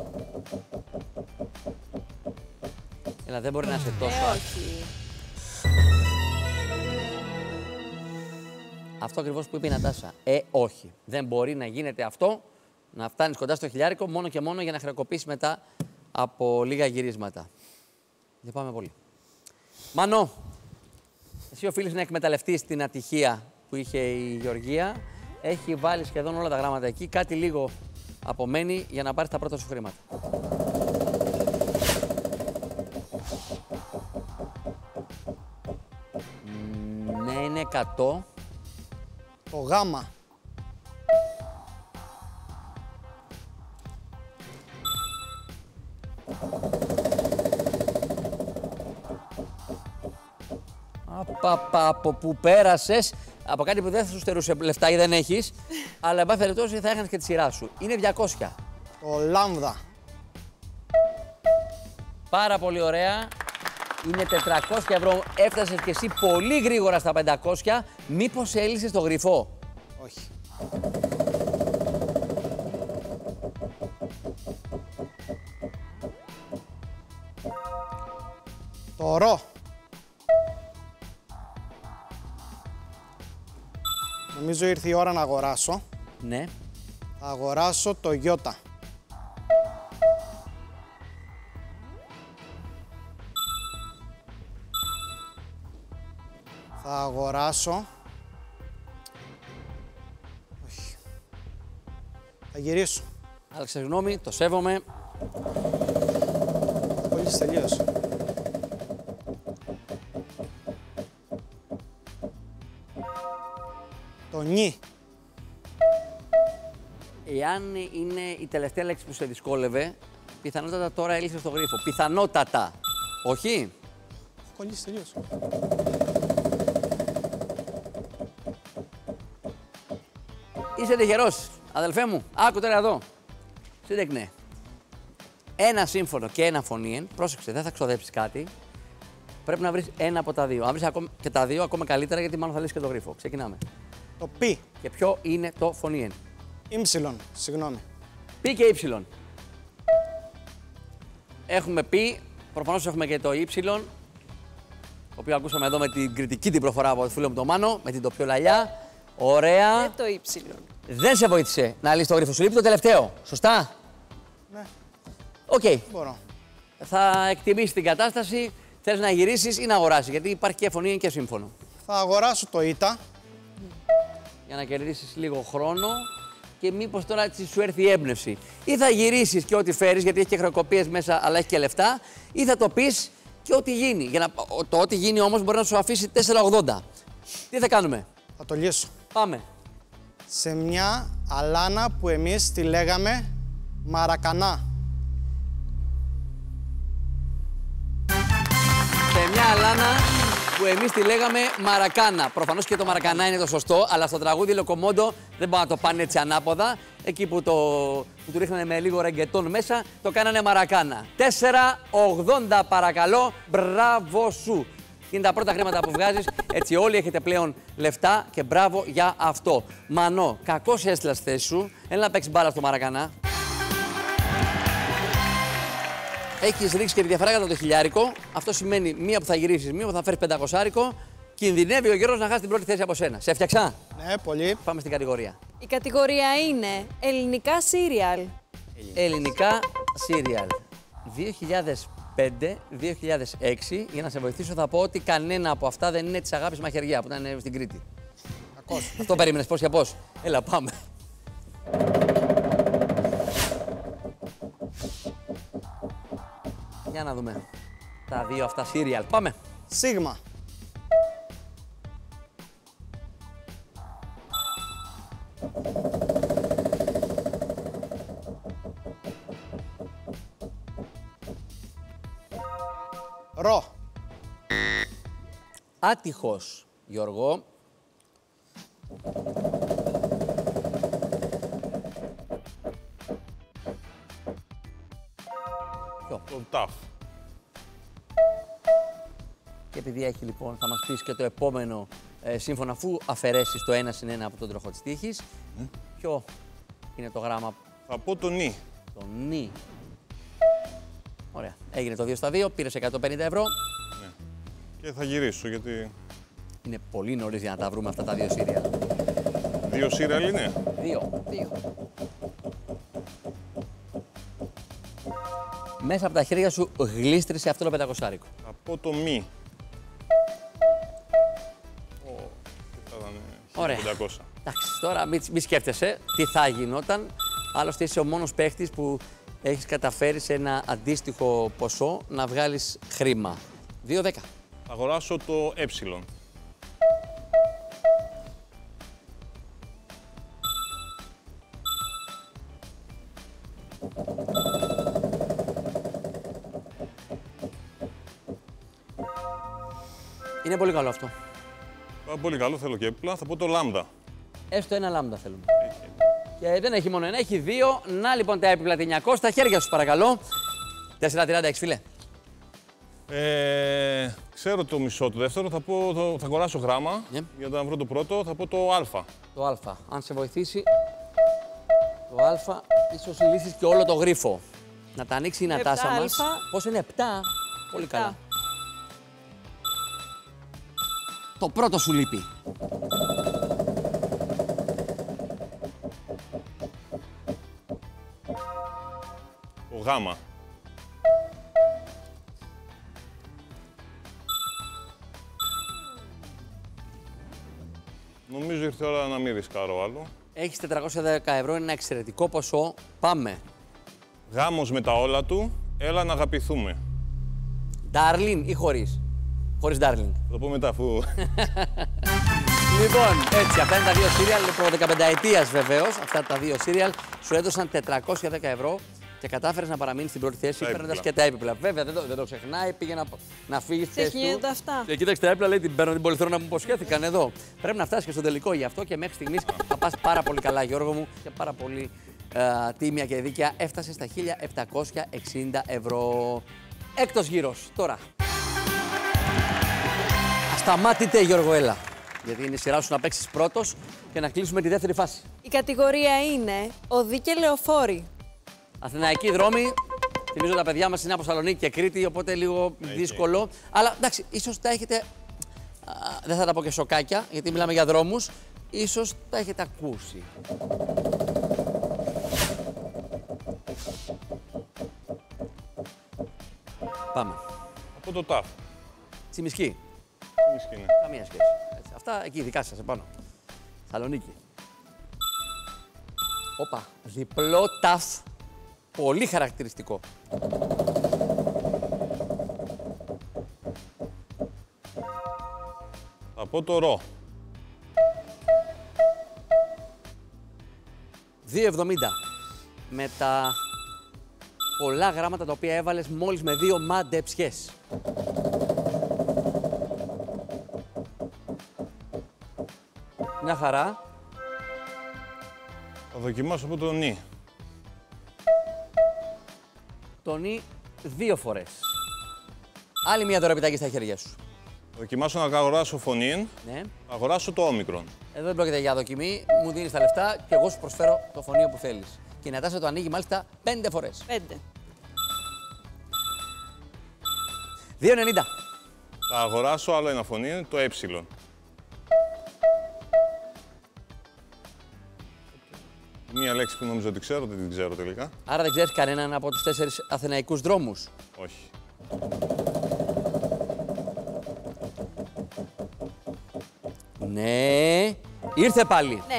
Έλα, δεν μπορεί να είσαι τόσο. Όχι. Αυτό ακριβώς που είπε η Νατάσα. Όχι. Δεν μπορεί να γίνεται αυτό, να φτάνεις κοντά στο χιλιάρικο μόνο και μόνο για να χρεοκοπήσεις μετά από λίγα γυρίσματα. Λυπάμαι πολύ. Μανώ, εσύ οφείλεις να εκμεταλλευτείς την ατυχία που είχε η Γεωργία. Έχει βάλει σχεδόν όλα τα γράμματα εκεί. Κάτι λίγο απομένει για να πάρεις τα πρώτα σου χρήματα. Ναι, είναι 100. Το γάμα. Από που πέρασες, από κάτι που δεν θα σου στερούσε λεφτά ή δεν έχεις, αλλά εν πάση περιπτώσει θα έχανες και τη σειρά σου. Είναι 200. Το λάμδα. Πάρα πολύ ωραία. Είναι 400 ευρώ. Έφτασες και εσύ πολύ γρήγορα στα 500. Μήπως έλυσες το γριφό? Όχι. Το ρο. Νομίζω ήρθε η ώρα να αγοράσω. Ναι. Θα αγοράσω το γιώτα. Θα αγοράσω... Όχι. Θα γυρίσω. Άλλαξε γνώμη, το σέβομαι. Πολύ τελείωσε. Το νι. Εάν είναι η τελευταία λέξη που σε δυσκόλευε, πιθανότατα τώρα έλυσες το γρίφο. Πιθανότατα. Όχι. Κολλήσει τελείωσε. Είσαι τυχερός, αδελφέ μου. Άκου τώρα εδώ. Σύντεκνε. Ένα σύμφωνο και ένα φωνήεν. Πρόσεξε, δεν θα ξοδέψεις κάτι. Πρέπει να βρεις ένα από τα δύο. Αν βρεις και τα δύο, ακόμα καλύτερα, γιατί μάλλον θα λύσεις και το γρίφο. Ξεκινάμε. Το πι. Και ποιο είναι το φωνήεν? Ήμψιλον, συγγνώμη. Πι και ύψιλον. Έχουμε πι, προφανώς έχουμε και το ύψιλον, το οποίο ακούσαμε εδώ με την κριτική την προφορά από το φίλο μου τον Μάνο, με την τοπιολαλιά. Ωραία. Και το ύψιλον. Δεν σε βοήθησε να λύσει το γρίφο. Σου λείπει το τελευταίο. Σωστά. Ναι. Οκ. Μπορώ. Θα εκτιμήσει την κατάσταση. Θες να γυρίσεις ή να αγοράσεις? Γιατί υπάρχει και φωνή και σύμφωνο. Θα αγοράσω το ήτα. Για να κερδίσεις λίγο χρόνο και μήπως τώρα έτσι σου έρθει η έμπνευση. Ή θα γυρίσεις και ό,τι φέρεις, γιατί έχει και χρεοκοπίες μέσα, αλλά έχει και λεφτά, ή θα το πεις και ό,τι γίνει. Το ό,τι γίνει όμως μπορεί να σου αφήσει 4,80. Τι θα κάνουμε? Θα το λύσω. Πάμε. Σε μια αλάνα που εμείς τη λέγαμε Μαρακανά. Σε μια αλάνα που εμείς τη λέγαμε Μαρακάνα. Προφανώς και το Μαρακανά είναι το σωστό, αλλά στο τραγούδι Λοκομόντο δεν μπορούν να το πάνε έτσι ανάποδα. Εκεί που του ρίχνανε με λίγο ρεγκετόν μέσα, το κάνανε Μαρακάνα. 4,80 παρακαλώ, μπράβο σου. Είναι τα πρώτα χρήματα που βγάζεις, έτσι όλοι έχετε πλέον λεφτά και μπράβο για αυτό. Μανώ, κακώς έστειλα στη θέση σου, έλα να παίξεις μπάλα στο Μαρακανά. Έχεις ρίξει και τη διαφορά κατά το χιλιάρικο. Αυτό σημαίνει μία που θα γυρίσεις, μία που θα φέρεις 500άρικο. Κινδυνεύει ο Γιώργος να χάσει την πρώτη θέση από σένα. Σε έφτιαξα. Ναι, πολύ. Πάμε στην κατηγορία. Η κατηγορία είναι ελληνικά σύριαλ. Ελληνικά σύριαλ. 2005-2006, για να σε βοηθήσω θα πω ότι κανένα από αυτά δεν είναι της Αγάπης Μαχαιριά που ήταν στην Κρήτη. Κακός. Αυτό περίμενες πώς και πώς. Έλα πάμε. Για να δούμε τα δύο αυτά σύριαλ. Πάμε. Σίγμα. Ρο. Άτυχος, Γιώργο. Ποιο? Το ταφ. Και επειδή έχει λοιπόν, θα μας πεις και το επόμενο σύμφωνο, αφού αφαιρέσεις το 1+1 από τον τροχό της τύχης. Ποιο είναι το γράμμα? Θα πω το νι. Το νι. Ωραία. Έγινε το 2 στα 2, πήρες 150 ευρώ. Ναι. Και θα γυρίσω γιατί. Είναι πολύ νωρίς για να τα βρούμε αυτά τα 2 σύριαλ. 2 σύριαλ είναι. 2. Μέσα από τα χέρια σου γλίστρισε αυτό το 500άρικο. Θα πω το μη. Ωραία. 500. Εντάξει, τώρα μη σκέφτεσαι τι θα γινόταν. Άλλωστε είσαι ο μόνος παίχτης που έχεις καταφέρει σε ένα αντίστοιχο ποσό να βγάλεις χρήμα. 2-10. Θα αγοράσω το ε. Είναι πολύ καλό αυτό. Πολύ καλό, θέλω και έπιπλα. Θα πω το λάμδα. Έστω ένα λάμδα θέλουμε. Και δεν έχει μόνο ένα, έχει 2. Να λοιπόν τα έπιπλα 900, στα χέρια σου παρακαλώ. 4,36 φίλε. Ξέρω το μισό του δεύτερο, θα αγοράσω γράμμα. Για να βρω το πρώτο, θα πω το α. Το α. Αν σε βοηθήσει το α, ίσως λύσεις και όλο το γρίφο. Να τα ανοίξει η Νατάσα μας. Πώς είναι 7. Πολύ καλά. Το πρώτο σου λείπει. Το γάμα. Νομίζω ήρθε η ώρα να μην ρισκάρω άλλο. Έχεις 410 ευρώ, είναι ένα εξαιρετικό ποσό. Πάμε. Γάμος με τα όλα του, έλα να αγαπηθούμε. Darling ή χωρίς? Χωρίς Darling. Θα το πω μετά αφού... Λοιπόν, έτσι, αυτά είναι τα 2 σύριαλ, προ 15 ετίας βεβαίως. Αυτά τα 2 σύριαλ σου έδωσαν 410 ευρώ και κατάφερες να παραμείνεις στην πρώτη θέση παίρνοντας και τα έπιπλα. Βέβαια, δεν το ξεχνάει, πήγε να φύγει στη θέση του. Γίνεται αυτά. Και κοίταξε τα έπιπλα, λέει την παίρνω την πολυθρόνα μου, υποσχέθηκαν εδώ. Πρέπει να φτάσεις και στο τελικό, γι' αυτό και μέχρι στιγμής θα πας πάρα πολύ καλά, Γιώργο μου, και πάρα πολύ τίμια και δίκαια. Έφτασε στα 1.760 ευρώ. Έκτος γύρος τώρα. Ασταμάτητε, Γιώργο, έλα. Γιατί είναι η σειρά σου να παίξεις πρώτος και να κλείσουμε τη δεύτερη φάση. Η κατηγορία είναι οδοί και λεωφόροι. Αθηναϊκοί δρόμοι. Θυμίζω τα παιδιά μας είναι από Θεσσαλονίκη και Κρήτη, οπότε λίγο δύσκολο. Αλλά εντάξει, ίσως τα έχετε. Δεν θα τα πω και σοκάκια, γιατί μιλάμε για δρόμους. Ίσως τα έχετε ακούσει. Πάμε. Από το τάφ. Τσιμισκή. Είναι. Καμία σχέση. Έτσι. Αυτά εκεί δικά σας επάνω. Θεσσαλονίκη. Όπα. Διπλό ταφ. Πολύ χαρακτηριστικό. Θα πω το ρο. 2,70. Με τα πολλά γράμματα τα οποία έβαλες μόλις με 2 μαντεψιές. Μια χαρά. Θα δοκιμάσω από το νι. Το νι 2 φορές. Άλλη μια δωρεπιταγή στα χέρια σου. Θα δοκιμάσω να αγοράσω φωνήν. Ναι. Θα αγοράσω το όμικρον. Εδώ δεν πρόκειται για δοκιμή. Μου δίνεις τα λεφτά και εγώ σου προσφέρω το φωνείο που θέλεις. Και η Νατάσα το ανοίγει μάλιστα 5 φορές. 5. 2,90. Θα αγοράσω άλλο ένα φωνή, το ε. Μία λέξη που νομίζω ότι ξέρω, δεν την ξέρω τελικά. Άρα δεν ξέρεις κανέναν από τους 4 αθηναϊκούς δρόμους. Όχι. Ναι. Ήρθε πάλι. Ναι.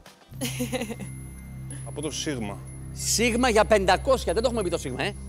Από το σίγμα. Σίγμα για 500. Δεν το έχουμε πει το σίγμα, 1000.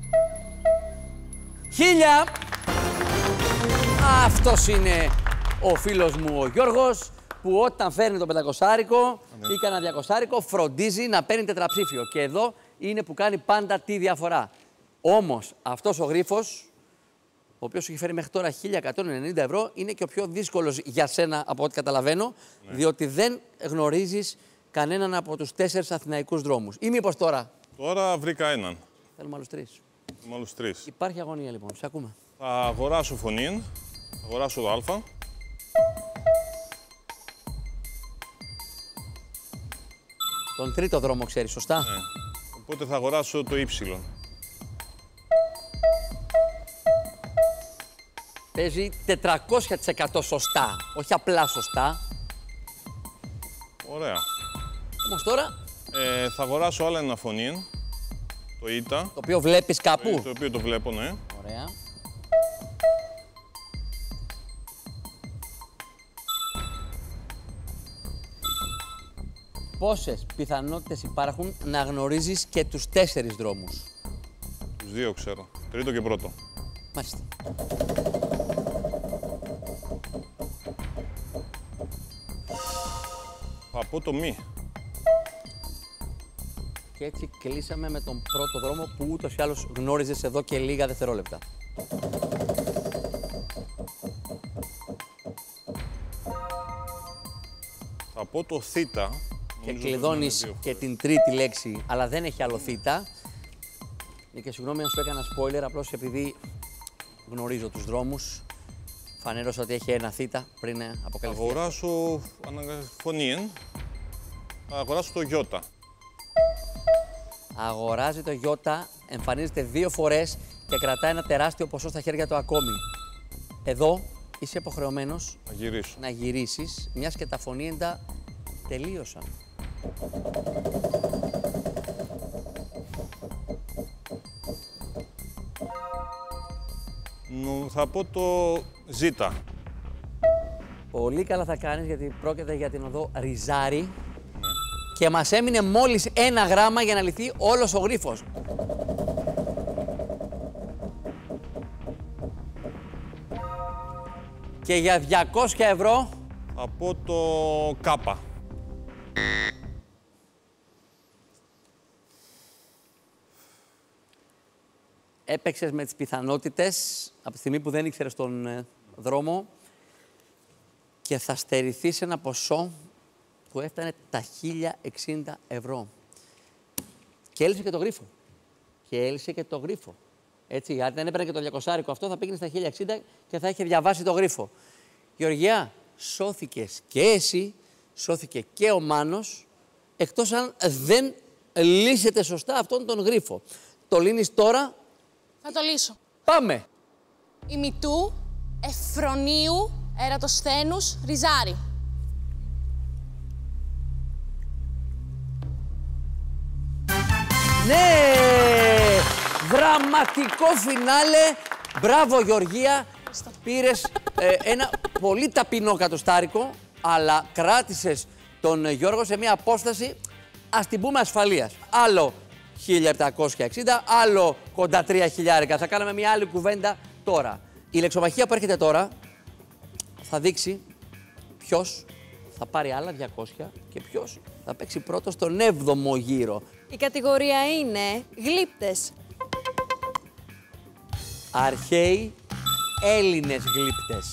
Αυτός είναι ο φίλος μου ο Γιώργος, που όταν φέρνει το 500άρικο ή κανένα 200άρικο φροντίζει να παίρνει τετραψήφιο. Και εδώ είναι που κάνει πάντα τη διαφορά. Όμως αυτός ο γρίφος, ο οποίος σου έχει φέρει μέχρι τώρα 1.190 ευρώ, είναι και ο πιο δύσκολος για σένα από ό,τι καταλαβαίνω, διότι δεν γνωρίζεις κανέναν από τους 4 αθηναϊκούς δρόμους. Ή μήπως τώρα? Τώρα βρήκα έναν. Θέλουμε άλλους 3. Με άλλους 3. Υπάρχει αγωνία λοιπόν, σε ακούμε. Θα αγοράσω φωνήν. Θα αγοράσω το α. Τον τρίτο δρόμο ξέρεις, σωστά? Ναι. Οπότε θα αγοράσω το y. Παίζει 400% σωστά, όχι απλά σωστά. Ωραία. Όμως τώρα, Θα αγοράσω άλλο ένα φωνήν. Το ΙΤΑ. το οποίο βλέπεις κάπου. Το οποίο το βλέπω, ναι. Ωραία. Πόσες πιθανότητες υπάρχουν να γνωρίζεις και τους 4 δρόμους? Τους 2 ξέρω. Τρίτο και πρώτο. Μάλιστα. Θα πω το μη. Και έτσι κλείσαμε με τον πρώτο δρόμο που ούτως ή άλλως γνώριζες εδώ και λίγα δευτερόλεπτα. Θα πω το θήτα. Και Νομίζω κλειδώνεις ότι είναι και 2 την τρίτη λέξη, αλλά δεν έχει άλλο θήτα. Και συγγνώμη αν σου έκανα spoiler, απλώς επειδή γνωρίζω τους δρόμους, φανέρωσα ότι έχει ένα θήτα πριν Θα αποκαλυφθεί. αγοράσω φωνήν. Θα αγοράσω το γιώτα. Αγοράζει το γιώτα, εμφανίζεται 2 φορές και κρατάει ένα τεράστιο ποσό στα χέρια του ακόμη. Εδώ είσαι υποχρεωμένος Θα γυρίσω. να γυρίσεις, μιας και τα φωνήεντα τελείωσαν. Θα πω το ζήτα. Πολύ καλά θα κάνεις γιατί πρόκειται για την οδό Ριζάρι και μας έμεινε μόλις 1 γράμμα για να λυθεί όλος ο γρίφος. Και για 200 ευρώ Θα πω το κάπα. έπαιξες με τις πιθανότητες από τη στιγμή που δεν ήξερες τον δρόμο και θα στερηθείς ένα ποσό που έφτανε τα 1060 ευρώ. Και έλυσε και το γρίφο. Και έλυσε και το γρίφο. Έτσι, αν δεν έπαιρνε και το 200 αυτό, θα πήγαινε στα 1060 και θα είχε διαβάσει το γρίφο. Γεωργιά, σώθηκες και εσύ, σώθηκε και ο Μάνος, εκτός αν δεν λύσετε σωστά αυτόν τον γρίφο. Το λύνεις τώρα. Θα το λύσω. Πάμε. Ημιτού, Εφρονίου, Ερατοσθένους, Ριζάρι. Ναι! Δραματικό φινάλε. Μπράβο, Γεωργία. Πήρες ένα πολύ ταπεινό κατοστάρικο, αλλά κράτησες τον Γιώργο σε μια απόσταση, ας την πούμε, ασφαλείας. Άλλο 1760, άλλο κοντά 3.000. Θα κάναμε μια άλλη κουβέντα τώρα. Η λεξομαχία που έρχεται τώρα θα δείξει ποιος θα πάρει άλλα 200 και ποιος θα παίξει πρώτο στον 7ο γύρο. Η κατηγορία είναι γλύπτες. Αρχαίοι Έλληνες γλύπτες.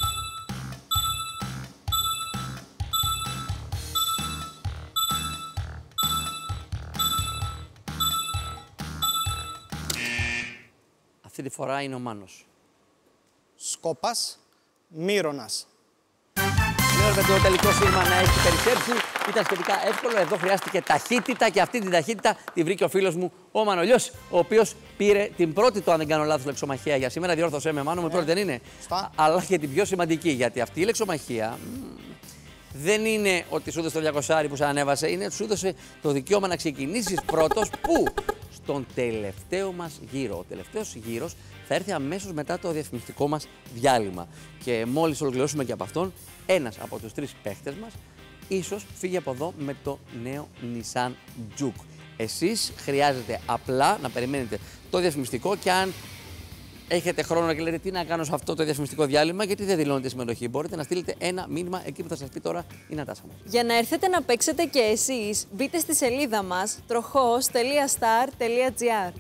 Αυτή τη φορά είναι ο Μάνος. Σκόπας, Μύρονας. Με το τελικό σύρμα να έχει περισσέψει. Ήταν σχετικά εύκολο. Εδώ χρειάστηκε ταχύτητα και αυτή την ταχύτητα τη βρήκε ο φίλος μου ο Μανολιός, ο οποίος πήρε την πρώτη του, αν δεν κάνω λάθος, λεξομαχία για σήμερα. Διόρθωσέ με, Μάνο, με πρώτη δεν είναι. Αλλά και την πιο σημαντική, γιατί αυτή η λεξομαχία δεν είναι ότι σου έδωσε το 200 που σε ανέβασε, είναι ότι σου έδωσε το δικαίωμα να ξεκινήσεις πρώτος. Πού? Στον τελευταίο μας γύρο. Ο τελευταίος γύρος θα έρθει αμέσως μετά το διαφημιστικό μας διάλειμμα. Και μόλις ολοκληρώσουμε και από αυτόν, ένας από τους 3 παίχτες μας ίσως φύγει από εδώ με το νέο Nissan Juke. Εσείς χρειάζεται απλά να περιμένετε το διαφημιστικό και αν έχετε χρόνο και λέτε τι να κάνω σε αυτό το διαφημιστικό διάλειμμα, γιατί δεν δηλώνετε συμμετοχή, μπορείτε να στείλετε ένα μήνυμα εκεί που θα σας πει τώρα η Νατάσα μας. Για να έρθετε να παίξετε και εσείς, μπείτε στη σελίδα μας trojos.star.gr.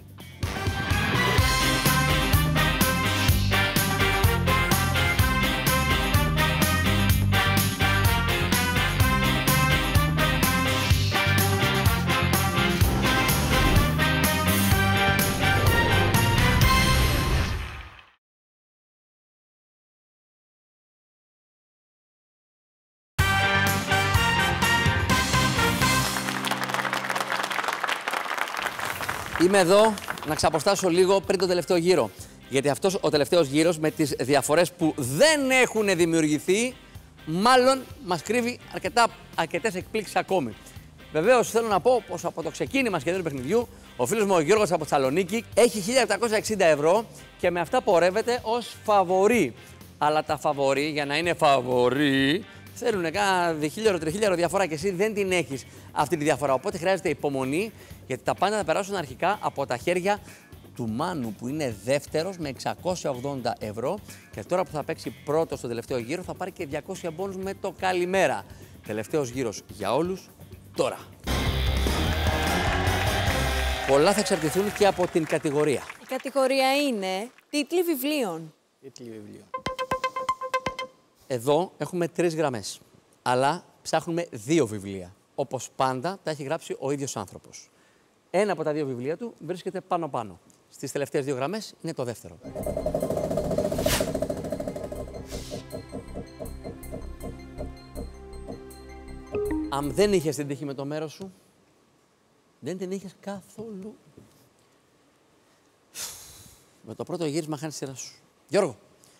Είμαι εδώ να ξαποστάσω λίγο πριν τον τελευταίο γύρο. Γιατί αυτός ο τελευταίος γύρος με τις διαφορές που δεν έχουν δημιουργηθεί, μάλλον μας κρύβει αρκετές εκπλήξεις ακόμη. Βεβαίως θέλω να πω πως από το ξεκίνημα σχεδόν του παιχνιδιού, ο φίλος μου ο Γιώργος από Θεσσαλονίκη έχει 1.760 ευρώ και με αυτά πορεύεται ως φαβορί. Αλλά τα φαβορί, για να είναι φαβορί, θέλουν κάνα διχίλιαρο διαφορά και εσύ δεν την έχεις αυτή τη διαφορά. Οπότε χρειάζεται υπομονή, γιατί τα πάντα θα περάσουν αρχικά από τα χέρια του Μάνου που είναι δεύτερος με 680 ευρώ και τώρα που θα παίξει πρώτος στο τελευταίο γύρο θα πάρει και 200 μπόνους με το καλημέρα. Τελευταίος γύρος για όλους τώρα. Πολλά θα εξαρτηθούν και από την κατηγορία. Η κατηγορία είναι τίτλοι βιβλίων. Τίτλοι βιβλίων. Εδώ έχουμε 3 γραμμές, αλλά ψάχνουμε 2 βιβλία. Όπως πάντα τα έχει γράψει ο ίδιος άνθρωπος. Ένα από τα 2 βιβλία του βρίσκεται πάνω-πάνω. Στις τελευταίες 2 γραμμές είναι το δεύτερο. Αν δεν είχες την τύχη με το μέρος σου, δεν την είχες καθόλου. Με το πρώτο γύρισμα χάνεις τη σειρά σου. Γιώργο,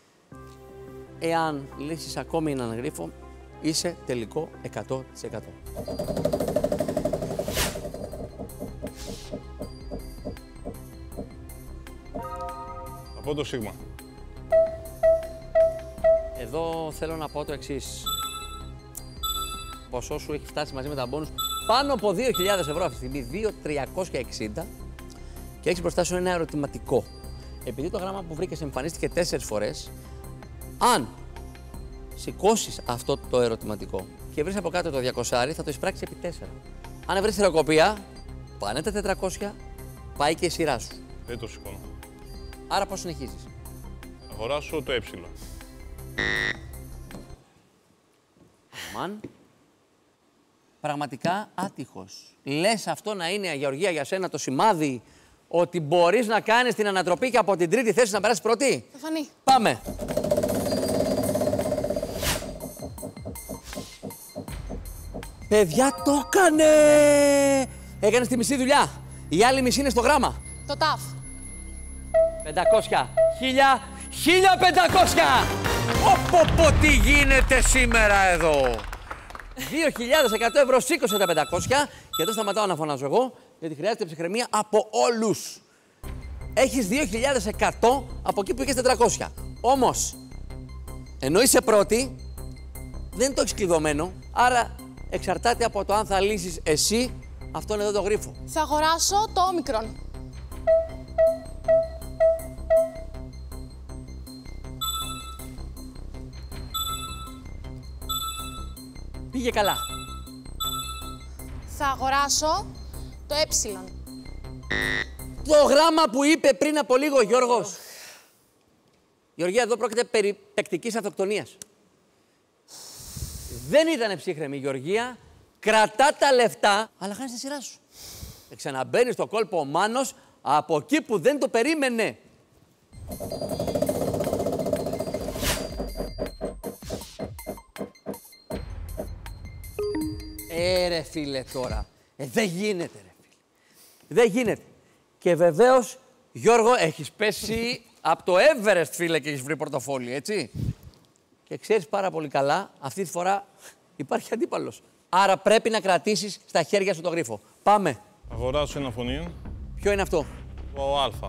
εάν λύσεις ακόμη έναν γρίφο, είσαι τελικό 100%. Θα πω το σίγμα. Εδώ θέλω να πω το εξής. Ποσό σου έχει φτάσει μαζί με τα μπόνους πάνω από 2.000 ευρώ αυτή τη στιγμή, 2.360 και έχεις μπροστά σου ένα ερωτηματικό. Επειδή το γράμμα που βρήκες εμφανίστηκε 4 φορές, αν σηκώσεις αυτό το ερωτηματικό και βρεις από κάτω το 200, θα το εισπράξεις επί 4. Αν βρεις θηροκοπία, πάνε τα 400, πάει και η σειρά σου. Δεν το σηκώνω. Άρα πώς συνεχίζεις? Θα αγοράσω το ε. Μαν. Πραγματικά άτυχος. Λες αυτό να είναι, Γεωργία, για σένα το σημάδι ότι μπορείς να κάνεις την ανατροπή και από την τρίτη θέση να περάσεις πρώτη? Θα φανεί. Πάμε. Παιδιά, το έκανε! Έκανες τη μισή δουλειά. Η άλλη μισή είναι στο γράμμα. Το ταφ. 500, 1000, 1500! Πω, τι γίνεται σήμερα εδώ! 2.100 ευρώ, σήκωσε τα 500 και εδώ σταματάω να φωνάζω εγώ, γιατί χρειάζεται ψυχραιμία από όλους. Έχεις 2.100 από εκεί που είχες 400. Όμως, ενώ είσαι πρώτη, δεν το έχεις κλειδωμένο, άρα εξαρτάται από το αν θα λύσεις εσύ αυτόν εδώ το γρίφο. Θα αγοράσω το όμικρον. Πήγε καλά. Θα αγοράσω το ε. Το γράμμα που είπε πριν από λίγο ο Γιώργος. Γεωργία, εδώ πρόκειται περί παικτικής αυτοκτονίας. Δεν ήταν ψύχρεμη η Γεωργία, κρατά τα λεφτά, αλλά χάνεις τη σειρά σου. Και ξαναμπαίνει στο κόλπο ο Μάνος από εκεί που δεν το περίμενε. Ρε φίλε τώρα. Δεν γίνεται ρε φίλε. Δεν γίνεται. Και βεβαίως, Γιώργο, έχεις πέσει από το Everest, φίλε, και έχεις βρει πορτοφόλι, έτσι. Και ξέρεις πάρα πολύ καλά, αυτή τη φορά υπάρχει αντίπαλος. Άρα πρέπει να κρατήσεις στα χέρια σου το γρίφο. Πάμε. Αγοράσω ένα φωνήεν. Ποιο είναι αυτό? Το α.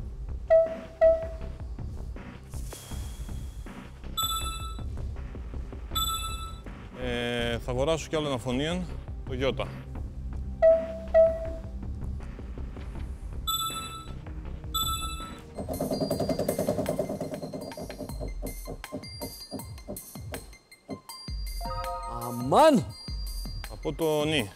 Θα αγοράσω κι άλλο ένα φωνήεν. Το Ι. Αμάν! Από το νι.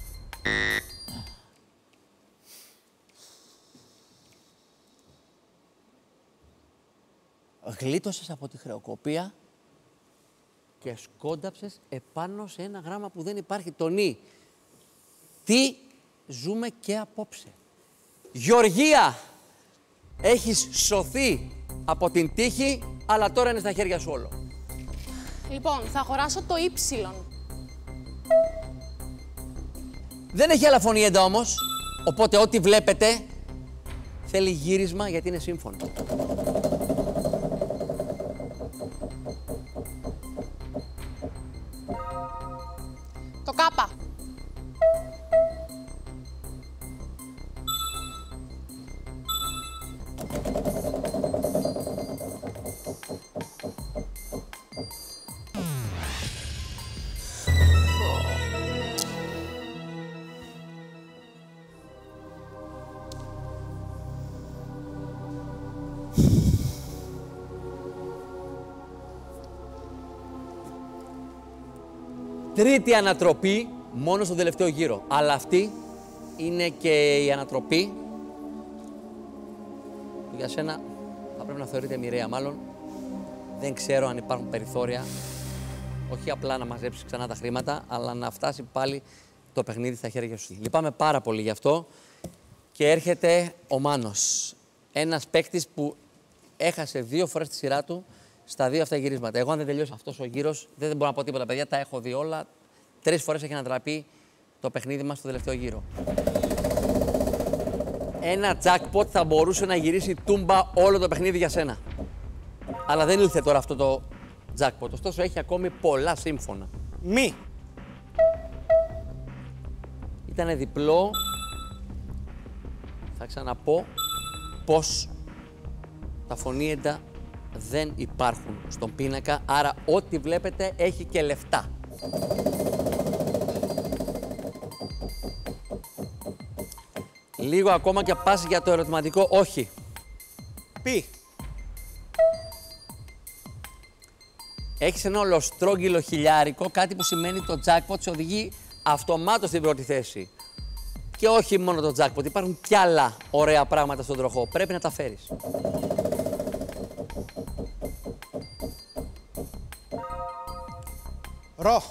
Γλίτωσες από τη χρεοκοπία και σκόνταψες επάνω σε ένα γράμμα που δεν υπάρχει, το νι. Τι ζούμε και απόψε. Γεωργία, έχεις σωθεί από την τύχη, αλλά τώρα είναι στα χέρια σου όλο. Λοιπόν, θα αγοράσω το ε. Δεν έχει άλλα φωνήεντα όμως, οπότε ό,τι βλέπετε θέλει γύρισμα γιατί είναι σύμφωνο. Κάπα. Τρίτη ανατροπή μόνο στον τελευταίο γύρο. Αλλά αυτή είναι και η ανατροπή που για σένα θα πρέπει να θεωρείται μοιραία. Μάλλον δεν ξέρω αν υπάρχουν περιθώρια όχι απλά να μαζέψεις ξανά τα χρήματα, αλλά να φτάσει πάλι το παιχνίδι στα χέρια σου. Λυπάμαι πάρα πολύ γι' αυτό και έρχεται ο Μάνος. Ένας παίκτης που έχασε 2 φορές τη σειρά του στα 2 αυτά γυρίσματα. Εγώ, αν δεν τελειώσει αυτός ο γύρος, δεν μπορώ να πω τίποτα, παιδιά. Τα έχω δει όλα. 3 φορές έχει ανατραπεί το παιχνίδι μας στο τελευταίο γύρο. Ένα jackpot θα μπορούσε να γυρίσει τούμπα όλο το παιχνίδι για σένα. Αλλά δεν ήλθε τώρα αυτό το jackpot. Ωστόσο, έχει ακόμη πολλά σύμφωνα. Μη. Ήτανε διπλό. Θα ξαναπώ πως τα φωνήεντα δεν υπάρχουν στον πίνακα, άρα ό,τι βλέπετε έχει και λεφτά. Λίγο ακόμα και πας για το ερωτηματικό όχι. Πι. Έχεις ένα ολοστρόγγυλο χιλιάρικο, κάτι που σημαίνει το jackpot σε οδηγεί αυτομάτως στην πρώτη θέση. Και όχι μόνο το jackpot, υπάρχουν κι άλλα ωραία πράγματα στον τροχό. Πρέπει να τα φέρεις. Ρο.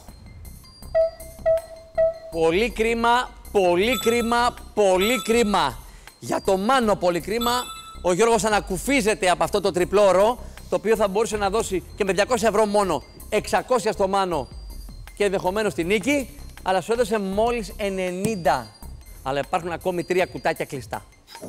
Πολύ κρίμα, πολύ κρίμα, πολύ κρίμα. Για το Μάνο πολύ κρίμα. Ο Γιώργος ανακουφίζεται από αυτό το τριπλό ρο, το οποίο θα μπορούσε να δώσει και με 200 ευρώ μόνο 600 στο Μάνο και ενδεχομένως τη νίκη, αλλά σου έδωσε μόλις 90. Αλλά υπάρχουν ακόμη 3 κουτάκια κλειστά.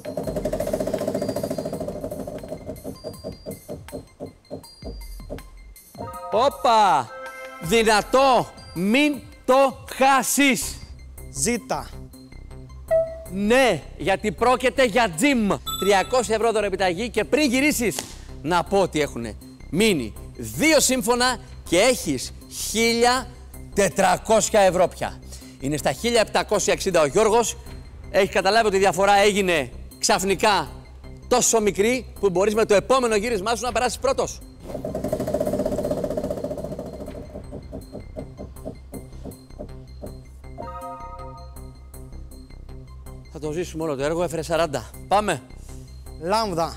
Όπα! Δυνατό! Μην το χάσεις! Ζήτα. Ναι, γιατί πρόκειται για gym. 300 ευρώ δωρεπιταγή και πριν γυρίσεις, να πω ότι έχουν μείνει 2 σύμφωνα και έχεις 1.400 ευρώ πια. Είναι στα 1.760 ο Γιώργος. Έχει καταλάβει ότι η διαφορά έγινε ξαφνικά τόσο μικρή που μπορείς με το επόμενο γύρισμά σου να περάσεις πρώτος. Θα το ζήσουμε όλο το έργο, έφερε 40. Πάμε. Λάμδα.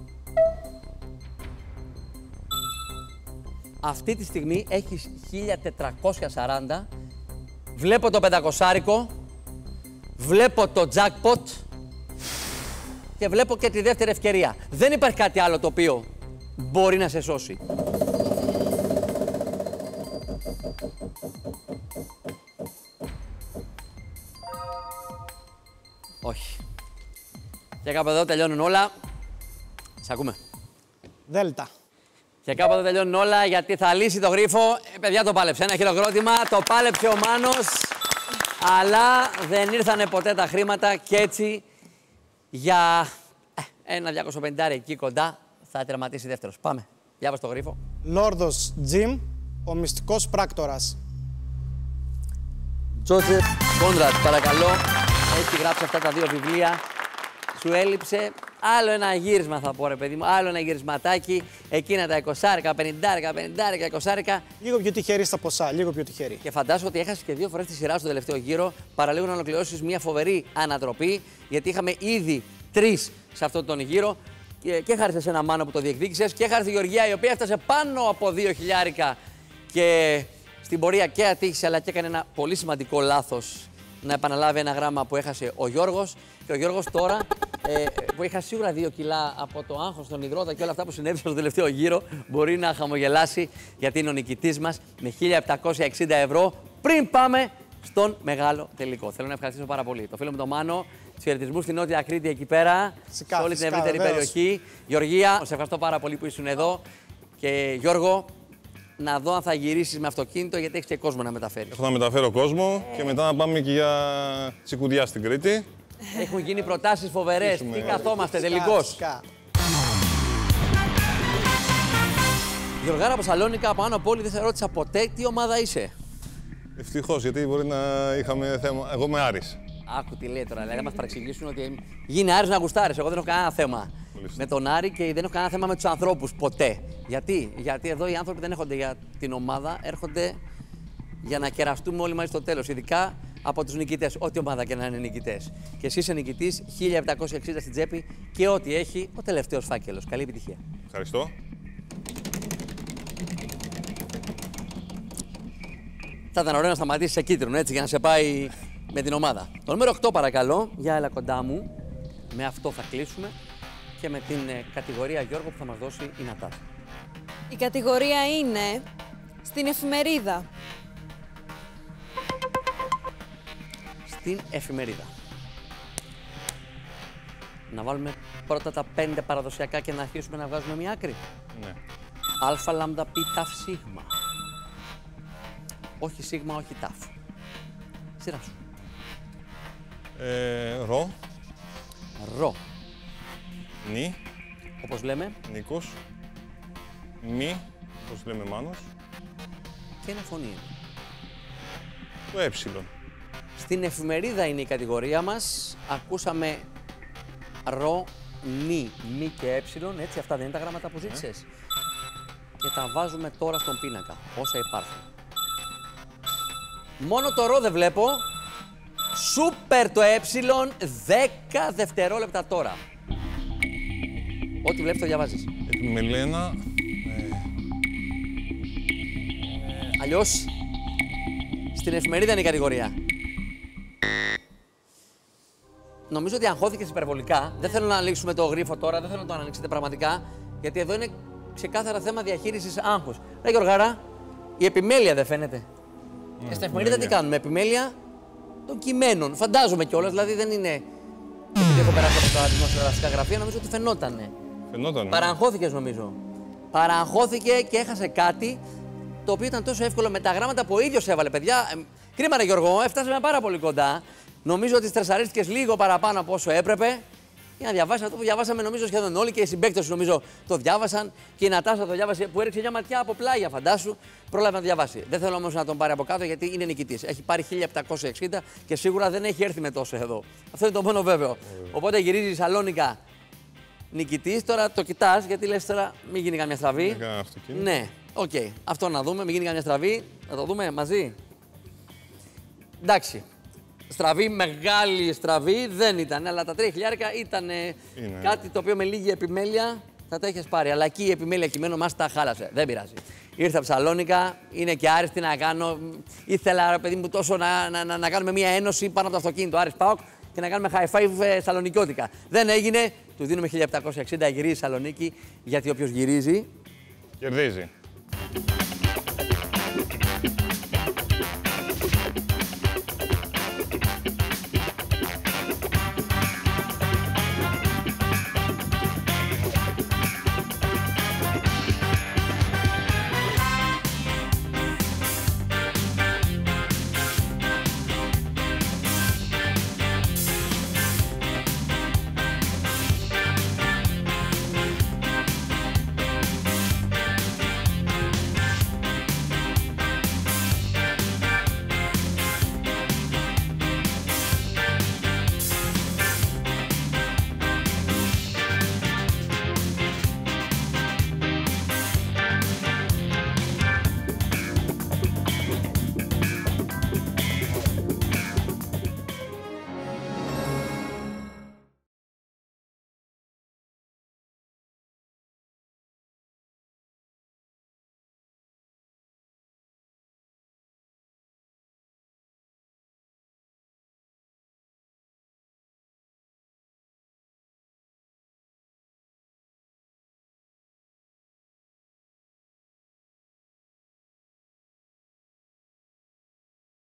Αυτή τη στιγμή έχεις 1.440. Βλέπω το 500άρικο. Βλέπω το jackpot. Και βλέπω και τη δεύτερη ευκαιρία. Δεν υπάρχει κάτι άλλο το οποίο μπορεί να σε σώσει. Όχι. Και κάπου εδώ τελειώνουν όλα. Σ' ακούμε. Δέλτα. Και κάπου εδώ τελειώνουν όλα γιατί θα λύσει το γρίφο. Παιδιά, το πάλεψε. Ένα χειροκρότημα. Το πάλεψε ο Μάνος. Αλλά δεν ήρθανε ποτέ τα χρήματα και έτσι για ένα 250 εκεί κοντά θα τερματίσει δεύτερος. Πάμε. Διάβασε το γρίφο. Λόρδος Τζιμ, ο μυστικός πράκτορας. Τζόζεφ Κόντρατ, παρακαλώ. Έχει γράψει αυτά τα 2 βιβλία. Σου έλειψε άλλο ένα γύρισμα, θα πω ρε παιδί μου. Άλλο ένα γυρισματάκι. Εκείνα τα 20, 50, 20. Λίγο πιο τυχερή στα ποσά, λίγο πιο τυχερή. Και φαντάζομαι ότι έχασε και 2 φορές τη σειρά στο τελευταίο γύρο. Παραλίγο να ολοκληρώσεις μια φοβερή ανατροπή. Γιατί είχαμε ήδη 3 σε αυτόν τον γύρο. Και χάρη σε ένα Μάνο που το διεκδίκησες. Και χάρη στη Γεωργία η οποία έφτασε πάνω από 2 χιλιάρικα. Και στην πορεία και ατύχησε αλλά και έκανε ένα πολύ σημαντικό λάθος. Να επαναλάβει ένα γράμμα που έχασε ο Γιώργος. Και ο Γιώργος τώρα, που είχα σίγουρα 2 κιλά από το άγχος, τον υδρότα και όλα αυτά που συνέβησαν στο τελευταίο γύρο, μπορεί να χαμογελάσει γιατί είναι ο νικητής μας με 1.760 ευρώ. Πριν πάμε στον μεγάλο τελικό. Θέλω να ευχαριστήσω πάρα πολύ το φίλο μου τον Μάνο, τους χαιρετισμούς στην Νότια Κρήτη εκεί πέρα, σε όλη την ευρύτερη περιοχή. Γεωργία, σε ευχαριστώ πάρα πολύ που ήσουν εδώ. Και Γιώργο, να δω αν θα γυρίσεις με αυτοκίνητο, γιατί έχεις και κόσμο να μεταφέρεις. Έχω να μεταφέρω κόσμο και μετά να πάμε και για τσικουδιά στην Κρήτη. Έχουν γίνει προτάσεις φοβερές. Τι καθόμαστε τελικώς. Γιωργάρα από Σαλόνικα, από Άνω Πόλη, δεν σε ρώτησα ποτέ τι ομάδα είσαι. Ευτυχώς, γιατί μπορεί να είχαμε θέμα. Εγώ είμαι Άρης. Άκου τι λέει τώρα, δηλαδή να μας παρεξηγήσουν ότι γίνει Άρης να γουστάρεις. Εγώ δεν έχω κανένα θέμα με τον Άρη και δεν έχω κανένα θέμα με τους ανθρώπους ποτέ. Γιατί εδώ οι άνθρωποι δεν έρχονται για την ομάδα, έρχονται για να κεραστούμε όλοι μαζί στο τέλος. Ειδικά από τους νικητές, ό,τι ομάδα και να είναι νικητές. Και εσύ είσαι νικητής, 1760 στην τσέπη και ό,τι έχει ο τελευταίος φάκελος. Καλή επιτυχία. Ευχαριστώ. Θα ήταν ωραίο να σταματήσει σε κίτρινο έτσι για να σε πάει με την ομάδα. Το νούμερο 8 παρακαλώ, για έλα κοντά μου. Με αυτό θα κλείσουμε και με την κατηγορία Γιώργο που θα μας δώσει η Νατάσα. Η κατηγορία είναι στην εφημερίδα. Στην εφημερίδα. Να βάλουμε πρώτα τα 5 παραδοσιακά και να αρχίσουμε να βγάζουμε μια άκρη. Ναι. Α, λάμδα, πι, ταφ, σίγμα. Όχι σίγμα, όχι ταφ. Σειρά σου. Ρο. Ρο. Νι. Όπως λέμε. Νίκος. Μη. Όπως λέμε Μάνος. Και ένα φωνή. Το ε. Στην εφημερίδα είναι η κατηγορία μας. Ακούσαμε ρο, νι, μη και ε. Έτσι, αυτά δεν είναι τα γράμματα που ζήτησες. Και τα βάζουμε τώρα στον πίνακα, όσα υπάρχουν. Μόνο το ρο δεν βλέπω. Σούπερ το ε, 10 δευτερόλεπτα τώρα. Ό,τι βλέπεις το διαβάζεις. Επιμελένα. Αλλιώς, στην εφημερίδα είναι η κατηγορία. Νομίζω ότι αγχώθηκες υπερβολικά. Δεν θέλω να ανοίξουμε το γρίφο τώρα, δεν θέλω να το ανοίξετε πραγματικά, γιατί εδώ είναι ξεκάθαρα θέμα διαχείρισης άγχους. Ρε Γιωργάρα, η επιμέλεια δεν φαίνεται. Στην εφημερίδα τι κάνουμε, επιμέλεια των κειμένων. Φαντάζομαι κιόλας, δηλαδή δεν είναι. Επειδή έχω περάσει από τα δημοσιογραφικά γραφεία, νομίζω ότι φαινότανε. Φαινότανε. Παραγχώθηκες νομίζω. Παραγχώθηκε και έχασε κάτι το οποίο ήταν τόσο εύκολο με τα γράμματα που ο ίδιος έβαλε, παιδιά. Κρίμα, ρε Γιώργο, έφτασαμε πάρα πολύ κοντά. Νομίζω ότι στρεσαρίστηκες λίγο παραπάνω από όσο έπρεπε. Για να διαβάσει αυτό που διαβάσαμε, νομίζω σχεδόν όλοι και οι συμπαίκτες σου νομίζω το διάβασαν. Και η Νατάσα το διάβασε που έριξε μια ματιά από πλάγια, φαντάσου. Πρόλαβε να το διαβάσει. Δεν θέλω όμως να τον πάρει από κάτω γιατί είναι νικητής. Έχει πάρει 1760 και σίγουρα δεν έχει έρθει με τόσο εδώ. Αυτό είναι το μόνο βέβαιο. Οπότε γυρίζει η Σαλόνικα νικητής. Τώρα το κοιτάς γιατί λες τώρα μην γίνει καμιά στραβή. Ναι, οκ. Αυτό να δούμε, μην γίνει καμιά στραβή. Να το δούμε μαζί. Εντάξει. Στραβή, μεγάλη στραβή δεν ήταν, αλλά τα 3.000 ήταν κάτι το οποίο με λίγη επιμέλεια θα τα έχεις πάρει. Αλλά εκεί η επιμέλεια κειμένο μας τα χάλασε. Δεν πειράζει. Ήρθα από Σαλόνικα, είναι και Άρης, τι να κάνω. Ήθελα, ρε παιδί μου, τόσο να κάνουμε μια ένωση πάνω από το αυτοκίνητο Άρης ΠΑΟΚ και να κάνουμε high five σαλονικιώτικα. Δεν έγινε. Του δίνουμε 1760, γυρίζει Σαλονίκη, γιατί όποιος γυρίζει. Κερδίζει.